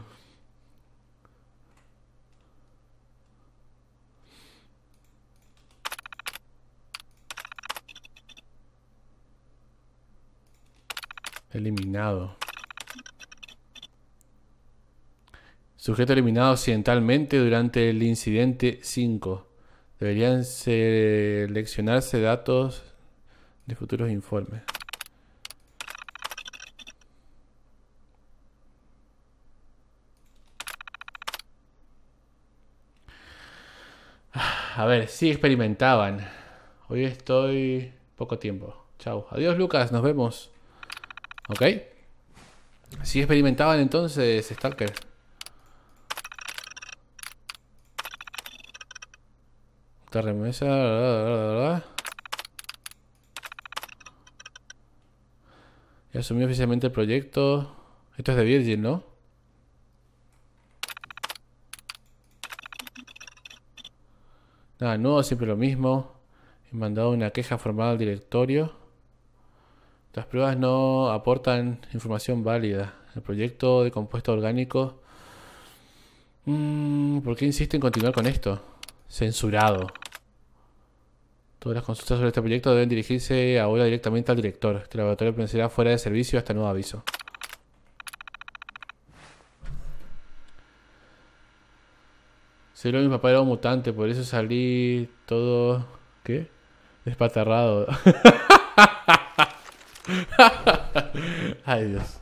Speaker 1: Eliminado. Sujeto eliminado accidentalmente durante el incidente cinco. Deberían seleccionarse datos de futuros informes. A ver, sí experimentaban. Hoy estoy poco tiempo. Chao. Adiós, Lucas. Nos vemos. Ok. Sí experimentaban entonces, Stalker. Esta remesa. Bla, bla, bla, bla. Y asumió oficialmente el proyecto. Esto es de Virgin, ¿no? Nada nuevo, siempre lo mismo. He mandado una queja formal al directorio. Las pruebas no aportan información válida. El proyecto de compuesto orgánico. Mm, ¿Por qué insiste en continuar con esto? Censurado. Todas las consultas sobre este proyecto deben dirigirse ahora directamente al director. Este laboratorio permanecerá fuera de servicio hasta nuevo aviso. Cero, mi papá era un mutante, por eso salí todo... ¿Qué? Despatarrado. Ay, Dios.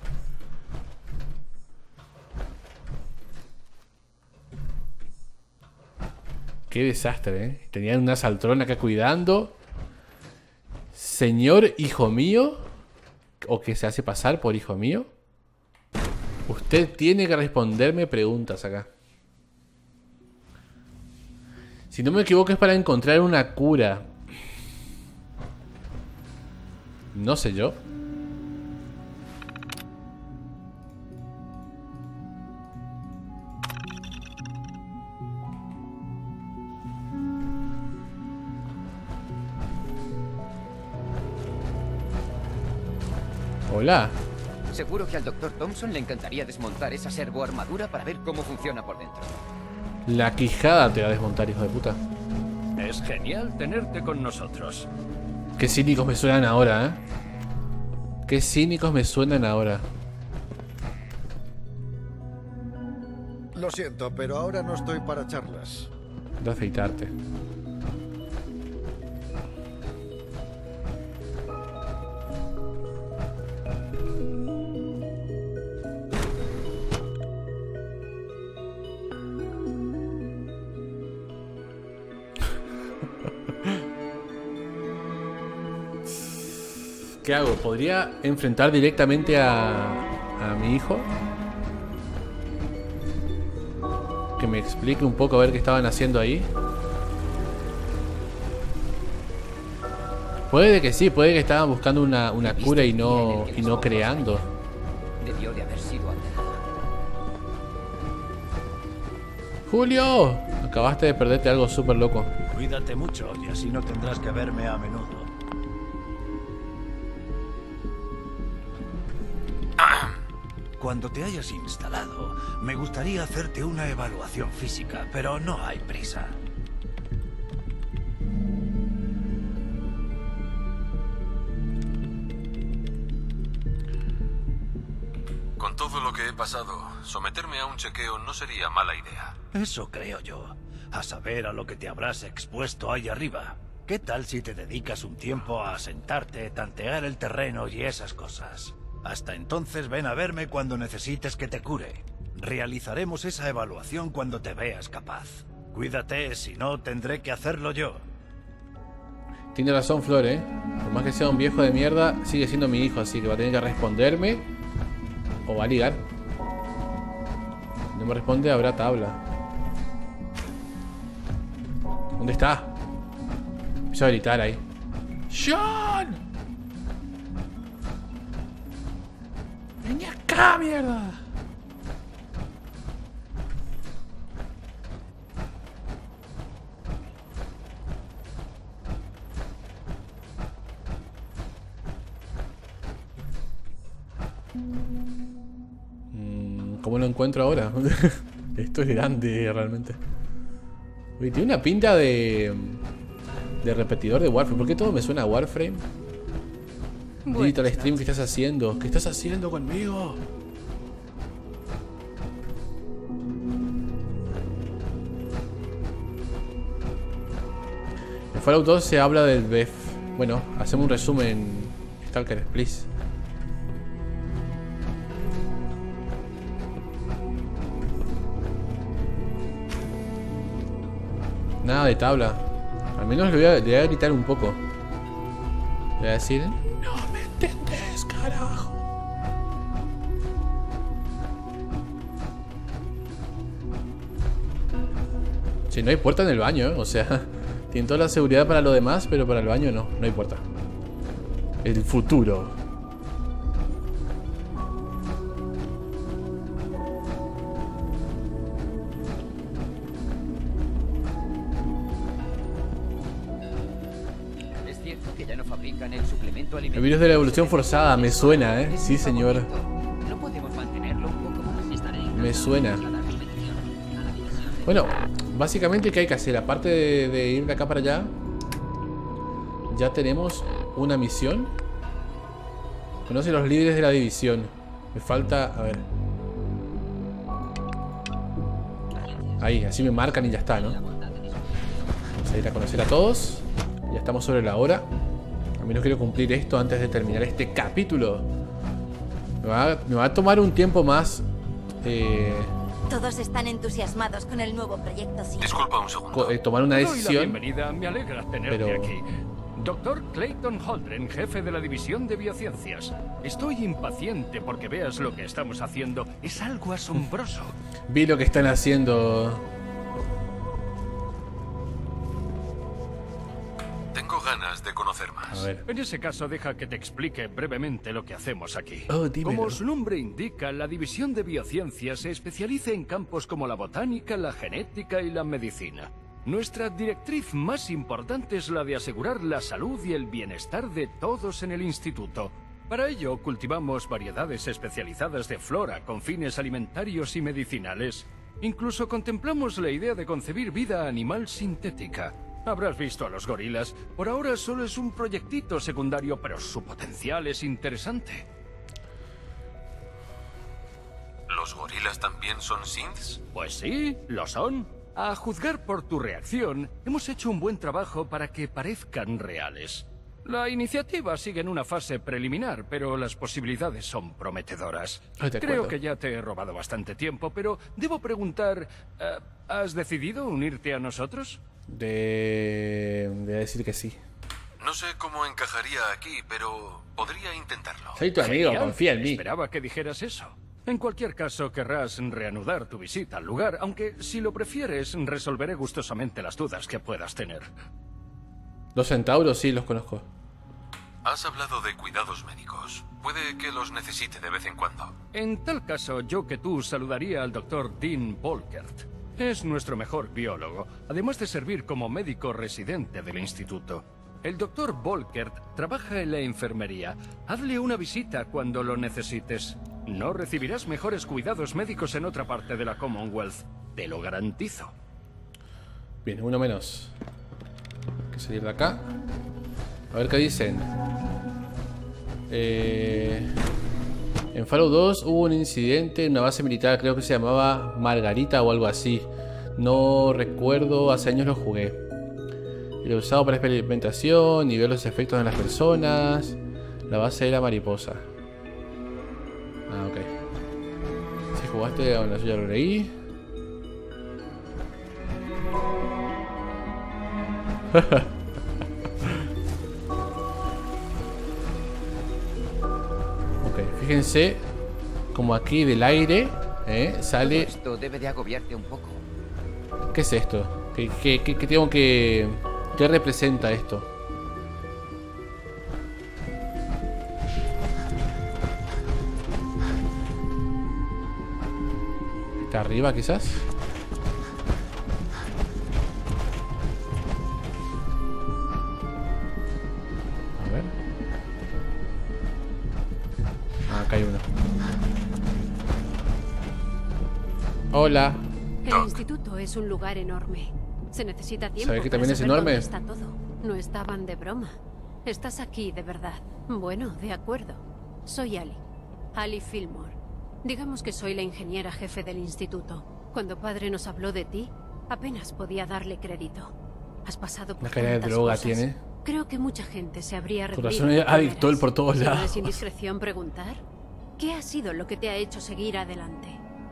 Speaker 1: Qué desastre, ¿eh? Tenían una saltrona acá cuidando. Señor hijo mío, o que se hace pasar por hijo mío, usted tiene que responderme preguntas acá. Si no me equivoco es para encontrar una cura. No sé yo. Hola.
Speaker 7: Seguro que al doctor Thompson le encantaría desmontar esa servoarmadura para ver cómo funciona por dentro.
Speaker 1: La quijada te va a desmontar, hijo de puta.
Speaker 18: Es genial tenerte con nosotros.
Speaker 1: Qué cínicos me suenan ahora, ¿eh? Qué cínicos me suenan ahora.
Speaker 14: Lo siento, pero ahora no estoy para charlas.
Speaker 1: De afeitarte. ¿Qué hago? ¿Podría enfrentar directamente a, a mi hijo? Que me explique un poco a ver qué estaban haciendo ahí. Puede que sí, puede que estaban buscando una, una cura y no, y no creando.
Speaker 7: Debió de haber sido alterado.
Speaker 1: ¡Julio! Acabaste de perderte algo súper loco.
Speaker 10: Cuídate mucho y así no tendrás que verme a menudo. Cuando te hayas instalado, me gustaría hacerte una evaluación física, pero no hay prisa.
Speaker 13: Con todo lo que he pasado, someterme a un chequeo no sería mala idea.
Speaker 10: Eso creo yo. A saber a lo que te habrás expuesto ahí arriba. ¿Qué tal si te dedicas un tiempo a sentarte, tantear el terreno y esas cosas? Hasta entonces ven a verme cuando necesites que te cure. Realizaremos esa evaluación cuando te veas capaz. Cuídate, si no tendré que hacerlo yo.
Speaker 1: Tiene razón Flor, ¿eh? Por más que sea un viejo de mierda, sigue siendo mi hijo, así que va a tener que responderme. O va a ligar. Si no me responde, habrá tabla. ¿Dónde está? Empiezo a gritar ahí. ¡Sean! ¡Vení acá, mierda! ¿Cómo lo encuentro ahora? Esto es grande realmente. Uy, tiene una pinta de... de repetidor de Warframe. ¿Por qué todo me suena a Warframe? Bueno, Digital Stream, ¿qué estás haciendo? ¿Qué estás haciendo conmigo? En Fallout dos se habla del B E F. Bueno, hacemos un resumen. Stalker, please. Nada de tabla. Al menos le voy a, le voy a gritar un poco. Le voy a decir... No me entendés, carajo. Si no hay puerta en el baño, ¿eh? O sea... Tienen toda la seguridad para lo demás, pero para el baño no. No hay puerta. El futuro. El virus de la evolución forzada, me suena, ¿eh? Sí, señor. Me suena. Bueno, básicamente, ¿qué hay que hacer? Aparte de, de ir de acá para allá, ya tenemos una misión. Conoce los líderes de la división. Me falta, a ver. Ahí, así me marcan y ya está, ¿no? Vamos a ir a conocer a todos. Ya estamos sobre la hora. A mí no quiero cumplir esto antes de terminar este capítulo. Me va, me va a tomar un tiempo más. Eh,
Speaker 4: Todos están entusiasmados con el nuevo proyecto. Sí.
Speaker 13: Disculpa un segundo.
Speaker 1: Eh, tomar una decisión.
Speaker 20: Bienvenida, me alegra tenerte
Speaker 1: pero...
Speaker 20: aquí. Doctor Clayton Holdren, jefe de la División de Biociencias. Estoy impaciente porque veas lo que estamos haciendo. Es algo asombroso.
Speaker 1: Vi lo que están haciendo.
Speaker 13: Tengo ganas de conocer más.
Speaker 1: A ver.
Speaker 20: En ese caso, deja que te explique brevemente lo que hacemos aquí.
Speaker 1: Oh, dímelo.
Speaker 20: Como su nombre indica, la División de Biociencias se especializa en campos como la botánica, la genética y la medicina. Nuestra directriz más importante es la de asegurar la salud y el bienestar de todos en el instituto. Para ello, cultivamos variedades especializadas de flora con fines alimentarios y medicinales. Incluso contemplamos la idea de concebir vida animal sintética. Habrás visto a los gorilas. Por ahora solo es un proyectito secundario, pero su potencial es interesante.
Speaker 13: ¿Los gorilas también son synths?
Speaker 20: Pues sí, lo son. A juzgar por tu reacción, hemos hecho un buen trabajo para que parezcan reales. La iniciativa sigue en una fase preliminar, pero las posibilidades son prometedoras. Creo que ya te he robado bastante tiempo, pero debo preguntar, uh, ¿has decidido unirte a nosotros?
Speaker 1: De... de decir que sí.
Speaker 13: No sé cómo encajaría aquí, pero podría intentarlo.
Speaker 1: Soy tu amigo,
Speaker 20: Genial.
Speaker 1: confía en mí.
Speaker 20: Esperaba que dijeras eso. En cualquier caso, querrás reanudar tu visita al lugar, aunque si lo prefieres, resolveré gustosamente las dudas que puedas tener.
Speaker 1: Los centauros sí los conozco.
Speaker 13: Has hablado de cuidados médicos. Puede que los necesite de vez en cuando.
Speaker 20: En tal caso, yo que tú saludaría al doctor Dean Volkert. Es nuestro mejor biólogo, además de servir como médico residente del instituto. El doctor Volkert trabaja en la enfermería. Hazle una visita cuando lo necesites. No recibirás mejores cuidados médicos en otra parte de la Commonwealth. Te lo garantizo.
Speaker 1: Bien, uno menos. Hay que salir de acá. A ver qué dicen. Eh... En Fallout dos hubo un incidente en una base militar, creo que se llamaba Margarita o algo así. No recuerdo, hace años lo jugué. Era usado para experimentación y ver los efectos en las personas. La base era mariposa. Ah, ok. Si jugaste a una suya lo leí. Ok, fíjense como aquí del aire ¿eh? sale...
Speaker 7: Todo esto debe de agobiarte un poco.
Speaker 1: ¿Qué es esto? ¿Qué, qué, qué, qué tengo que... ¿Qué representa esto? ¿Está arriba quizás? A ver. Acá hay uno. Hola.
Speaker 5: El instituto es un lugar enorme. Se necesita tiempo.
Speaker 1: ¿Sabes que
Speaker 5: para
Speaker 1: también es
Speaker 5: saber
Speaker 1: enorme?
Speaker 5: dónde está todo. No estaban de broma. Estás aquí, de verdad. Bueno, de acuerdo. Soy Ali. Ali Fillmore. Digamos que soy la ingeniera jefe del instituto. Cuando padre nos habló de ti, apenas podía darle crédito. Has pasado por
Speaker 1: Una cara de
Speaker 5: tantas
Speaker 1: droga
Speaker 5: cosas.
Speaker 1: tiene.
Speaker 5: Creo que mucha gente se habría
Speaker 1: Por
Speaker 5: rendido.
Speaker 1: razón es
Speaker 5: de
Speaker 1: adicto él
Speaker 5: primeras.
Speaker 1: por todos
Speaker 5: Si no
Speaker 1: lados.
Speaker 5: es indiscreción preguntar, ¿qué ha sido lo que te ha hecho seguir adelante?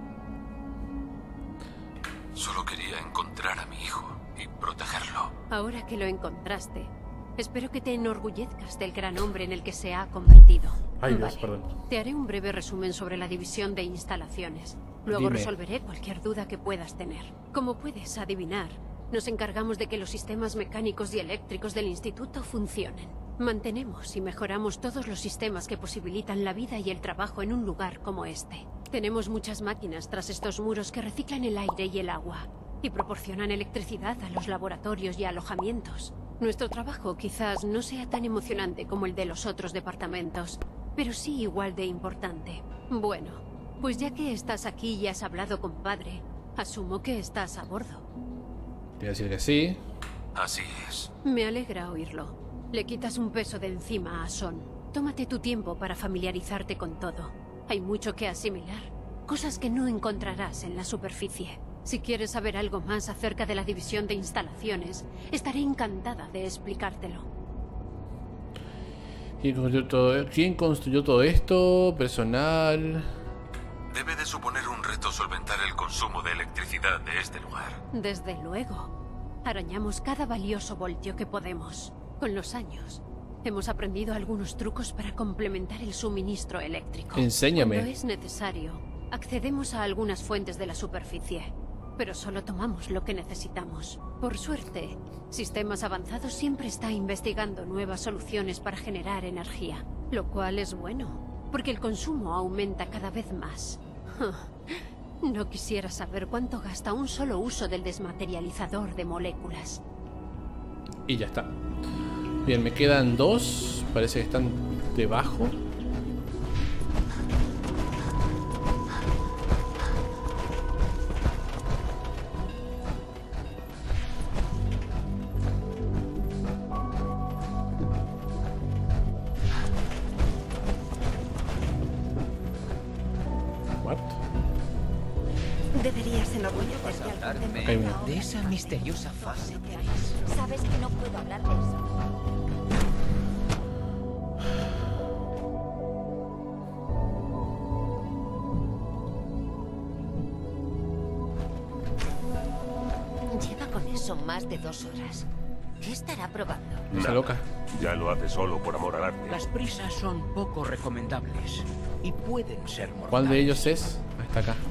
Speaker 13: Solo quería encontrar a mi hijo y protegerlo.
Speaker 5: Ahora que lo encontraste, espero que te enorgullezcas del gran hombre en el que se ha convertido.
Speaker 1: Ay, Dios,
Speaker 5: Vale.
Speaker 1: perdón.
Speaker 5: Te haré un breve resumen sobre la división de instalaciones. Luego
Speaker 1: Dime.
Speaker 5: resolveré cualquier duda que puedas tener. Como puedes adivinar, nos encargamos de que los sistemas mecánicos y eléctricos del instituto funcionen. Mantenemos y mejoramos todos los sistemas que posibilitan la vida y el trabajo en un lugar como este. Tenemos muchas máquinas tras estos muros que reciclan el aire y el agua y proporcionan electricidad a los laboratorios y alojamientos. Nuestro trabajo quizás no sea tan emocionante como el de los otros departamentos, pero sí igual de importante. Bueno, pues ya que estás aquí y has hablado con padre, asumo que estás a bordo.
Speaker 1: Te voy a decir que sí.
Speaker 13: Así es.
Speaker 5: Me alegra oírlo. Le quitas un peso de encima a Son. Tómate tu tiempo para familiarizarte con todo. Hay mucho que asimilar, cosas que no encontrarás en la superficie. Si quieres saber algo más acerca de la división de instalaciones, estaré encantada de explicártelo.
Speaker 1: ¿Quién construyó todo, ¿Quién construyó todo esto? Personal.
Speaker 13: Debe de suponer un reto solventar el consumo de electricidad de este lugar.
Speaker 5: Desde luego. Arañamos cada valioso voltio que podemos. Con los años, hemos aprendido algunos trucos para complementar el suministro eléctrico.
Speaker 1: Enséñame.
Speaker 5: Cuando es necesario, accedemos a algunas fuentes de la superficie, pero solo tomamos lo que necesitamos. Por suerte, Sistemas Avanzados siempre está investigando nuevas soluciones para generar energía, lo cual es bueno, porque el consumo aumenta cada vez más. No quisiera saber cuánto gasta un solo uso del desmaterializador de moléculas.
Speaker 1: Y ya está. Bien, me quedan dos. Parece que están debajo. What?
Speaker 4: Deberías enorgullecerte al
Speaker 1: Acá hay uno.
Speaker 7: De esa misteriosa fase tres.
Speaker 4: Sabes que no puedo hablar de eso.
Speaker 11: Lleva con eso más de dos horas. ¿Qué estará probando?
Speaker 1: Está loca.
Speaker 17: Ya lo hace solo por amor al arte.
Speaker 12: Las prisas son poco recomendables y pueden ser mortales.
Speaker 1: ¿Cuál de ellos es? Ah, está acá.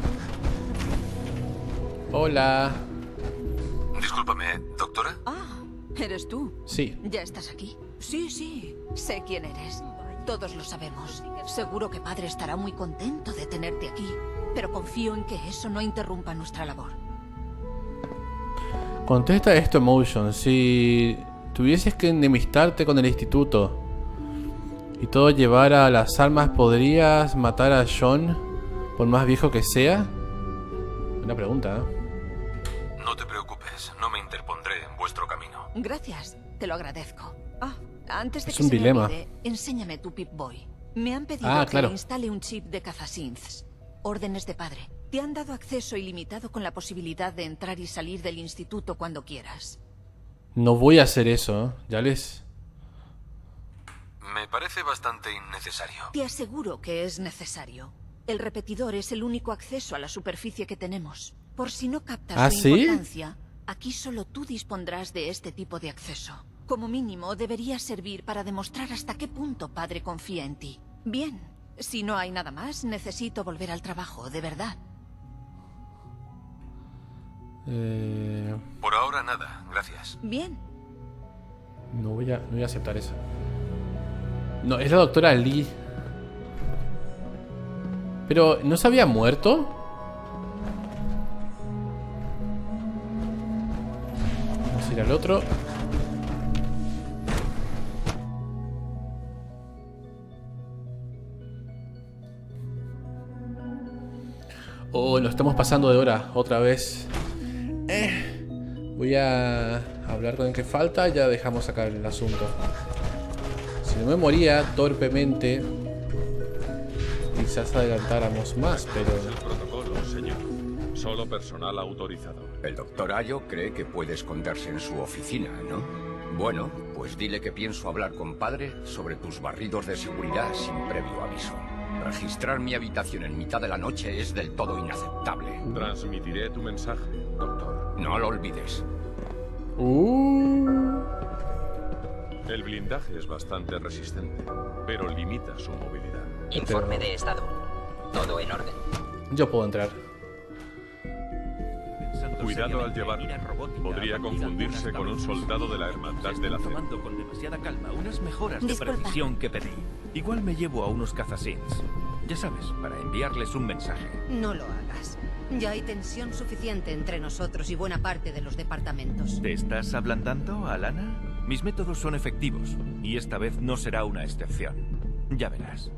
Speaker 1: Hola.
Speaker 13: Discúlpame, ¿doctora?
Speaker 2: Ah, ¿eres tú?
Speaker 1: Sí.
Speaker 2: ¿Ya estás aquí? Sí, sí. Sé quién eres. Todos lo sabemos. Seguro que padre estará muy contento de tenerte aquí, pero confío en que eso no interrumpa nuestra labor.
Speaker 1: Contesta esto, Emotion. Si tuvieses que enemistarte con el instituto y todo llevara a las almas, ¿podrías matar a John por más viejo que sea? Buena pregunta, ¿eh?
Speaker 13: No te preocupes, no me interpondré en vuestro camino.
Speaker 2: Gracias, te lo agradezco. Ah, antes de
Speaker 1: Es
Speaker 2: que
Speaker 1: un
Speaker 2: se
Speaker 1: dilema.
Speaker 2: me olvide, enséñame tu Pip-Boy. Me han pedido
Speaker 1: Ah,
Speaker 2: que
Speaker 1: claro.
Speaker 2: le instale un chip de cazasynths. Órdenes de padre. Te han dado acceso ilimitado con la posibilidad de entrar y salir del instituto cuando quieras.
Speaker 1: No voy a hacer eso, ¿eh? Ya les...
Speaker 13: Me parece bastante innecesario.
Speaker 2: Te aseguro que es necesario. El repetidor es el único acceso a la superficie que tenemos. Por si no captas
Speaker 1: ¿Ah,
Speaker 2: su
Speaker 1: sí?
Speaker 2: importancia, aquí solo tú dispondrás de este tipo de acceso. Como mínimo, debería servir para demostrar hasta qué punto padre confía en ti. Bien, si no hay nada más, necesito volver al trabajo, de verdad.
Speaker 1: Eh,
Speaker 13: Por ahora nada, gracias.
Speaker 2: Bien.
Speaker 1: no, voy a, no voy a aceptar eso. No, es la doctora Lee. Pero, ¿no se había muerto? Vamos a ir al otro. Oh, nos estamos pasando de hora otra vez. Eh, voy a hablar con el que falta y ya dejamos acá el asunto. Si no me moría torpemente, quizás adelantáramos más, pero...
Speaker 17: El protocolo, señor. Solo personal autorizado.
Speaker 21: El doctor Ayo cree que puede esconderse en su oficina, ¿no? Bueno, pues dile que pienso hablar con padre sobre tus barridos de seguridad sin previo aviso. Registrar mi habitación en mitad de la noche es del todo inaceptable.
Speaker 17: Transmitiré tu mensaje, doctor.
Speaker 21: No lo olvides.
Speaker 1: Uh.
Speaker 17: El blindaje es bastante resistente, pero limita su movilidad.
Speaker 8: Informe de estado. Todo en orden.
Speaker 1: Yo puedo entrar.
Speaker 17: Cuidado al llevarlo. Podría confundirse con un soldado de la Hermandad de la
Speaker 18: tomando con demasiada calma unas mejoras de
Speaker 4: Disculpa.
Speaker 18: precisión que pedí. Igual me llevo a unos cazasins. Ya sabes, para enviarles un mensaje.
Speaker 5: No lo hagas. Ya hay tensión suficiente entre nosotros y buena parte de los departamentos.
Speaker 18: ¿Te estás ablandando, Alana? Mis métodos son efectivos, y esta vez no será una excepción. Ya verás.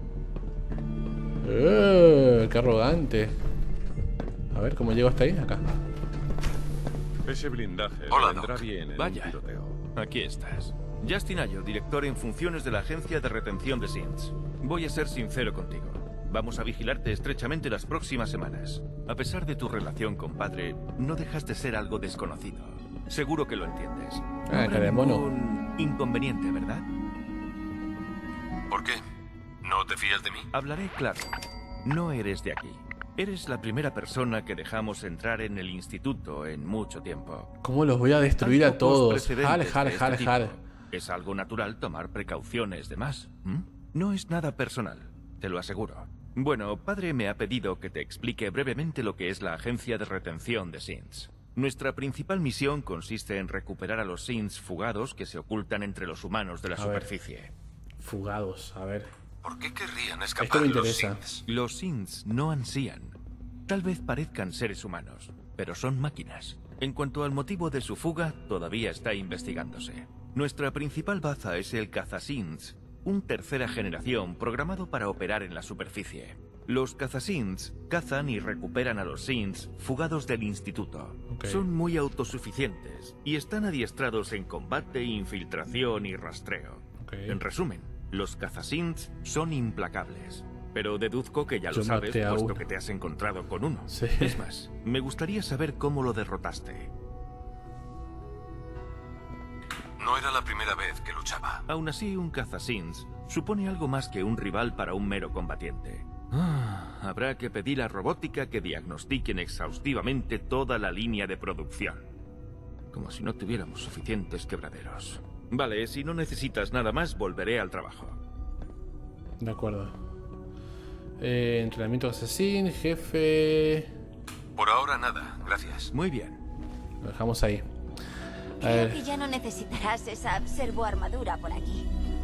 Speaker 1: Eh, qué arrogante. A ver, ¿cómo llego hasta ahí? Acá.
Speaker 17: Ese blindaje
Speaker 18: Hola,
Speaker 17: vendrá
Speaker 18: Doc.
Speaker 17: bien en
Speaker 18: Vaya.
Speaker 17: un tiroteo.
Speaker 18: Aquí estás. Justin Ayo, director en funciones de la Agencia de Retención de Synths. Voy a ser sincero contigo. Vamos a vigilarte estrechamente las próximas semanas. A pesar de tu relación con padre, no dejas de ser algo desconocido. Seguro que lo entiendes.
Speaker 1: Ah,
Speaker 18: No habrá
Speaker 1: cara de mono.
Speaker 18: ningún inconveniente, ¿verdad?
Speaker 13: ¿Por qué? ¿No te fías de mí?
Speaker 18: Hablaré claro. No eres de aquí. Eres la primera persona que dejamos entrar en el instituto en mucho tiempo.
Speaker 1: ¿Cómo los voy a destruir
Speaker 18: Hay
Speaker 1: a
Speaker 18: pocos
Speaker 1: todos?
Speaker 18: precedentes
Speaker 1: Har, har,
Speaker 18: de este
Speaker 1: har,
Speaker 18: tipo.
Speaker 1: har.
Speaker 18: Es algo natural tomar precauciones de más. ¿m? No es nada personal, te lo aseguro. Bueno, padre me ha pedido que te explique brevemente lo que es la Agencia de Retención de Synths. Nuestra principal misión consiste en recuperar a los Synths fugados que se ocultan entre los humanos de la
Speaker 1: A ver.
Speaker 18: superficie.
Speaker 1: Fugados, a ver.
Speaker 13: ¿Por qué querrían
Speaker 1: Esto
Speaker 13: escapar
Speaker 1: me
Speaker 13: los
Speaker 1: interesa.
Speaker 13: Synths?
Speaker 18: Los Synths no ansían. Tal vez parezcan seres humanos, pero son máquinas. En cuanto al motivo de su fuga, todavía está investigándose. Nuestra principal baza es el Cazasynths, un tercera generación programado para operar en la superficie. Los Cazasynths cazan y recuperan a los Synths fugados del instituto.
Speaker 1: Ok.
Speaker 18: Son muy autosuficientes y están adiestrados en combate, infiltración y rastreo.
Speaker 1: Ok.
Speaker 18: En resumen, los Cazasynths son implacables. Pero deduzco que ya
Speaker 1: Yo
Speaker 18: lo sabes,
Speaker 1: maté a
Speaker 18: puesto
Speaker 1: uno.
Speaker 18: que te has encontrado con uno.
Speaker 1: Sí.
Speaker 18: Es más, me gustaría saber cómo lo derrotaste.
Speaker 13: No era la primera vez que luchaba.
Speaker 18: Aún así, un Cazasynths supone algo más que un rival para un mero combatiente. Ah, habrá que pedir a robótica que diagnostiquen exhaustivamente toda la línea de producción. Como si no tuviéramos suficientes quebraderos. Vale, si no necesitas nada más, volveré al trabajo.
Speaker 1: De acuerdo. Eh, entrenamiento asesín, jefe...
Speaker 13: Por ahora nada, gracias.
Speaker 18: Muy bien.
Speaker 1: Lo dejamos ahí. A
Speaker 4: Creo
Speaker 1: ver.
Speaker 4: que ya no necesitarás esa servoarmadura por aquí.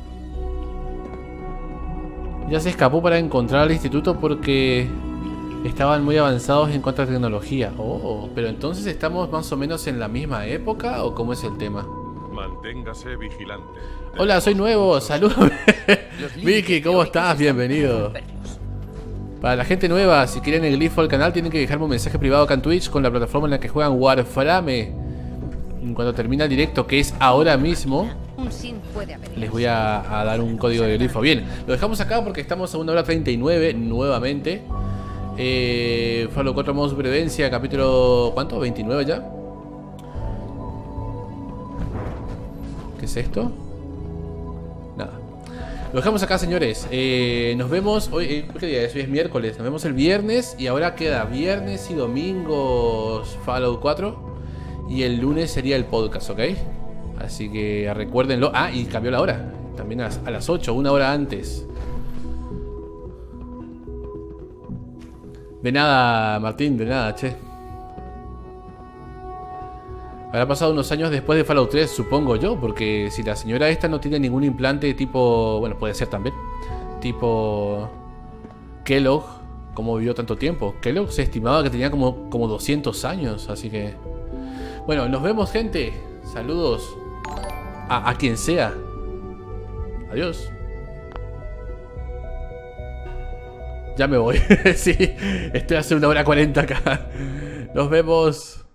Speaker 1: Ya se escapó para encontrar al instituto porque estaban muy avanzados en cuanto a tecnología. Oh, pero entonces estamos más o menos en la misma época o cómo es el tema.
Speaker 17: Manténgase vigilante.
Speaker 1: Hola, soy nuevo, saludos. Vicky, ¿cómo estás? Bienvenido. Para la gente nueva, si quieren el glifo al canal, tienen que dejarme un mensaje privado acá en Twitch con la plataforma en la que juegan Warframe. Y cuando termina el directo, que es ahora mismo,
Speaker 5: Un sin puede haber.
Speaker 1: les voy a, a dar un código de glifo. Bien, lo dejamos acá porque estamos a una hora treinta y nueve nuevamente. Eh, Fallout cuatro modo supervivencia, capítulo... ¿Cuánto? ¿veintinueve ya? ¿Qué es esto? Nada. Lo dejamos acá, señores. Eh, nos vemos hoy. Eh, ¿Qué día es? Hoy es miércoles. Nos vemos el viernes. Y ahora queda viernes y domingos Fallout cuatro. Y el lunes sería el podcast, ¿ok? Así que recuérdenlo. Ah, y cambió la hora. También a las, a las ocho, una hora antes. De nada, Martín, de nada, che. Habrá pasado unos años después de Fallout tres, supongo yo, porque si la señora esta no tiene ningún implante tipo... Bueno, puede ser también. Tipo... Kellogg, ¿cómo vivió tanto tiempo? Kellogg se estimaba que tenía como, como doscientos años, así que... Bueno, nos vemos, gente. Saludos a, a quien sea. Adiós. Ya me voy. Sí, estoy hace una hora cuarenta acá. Nos vemos.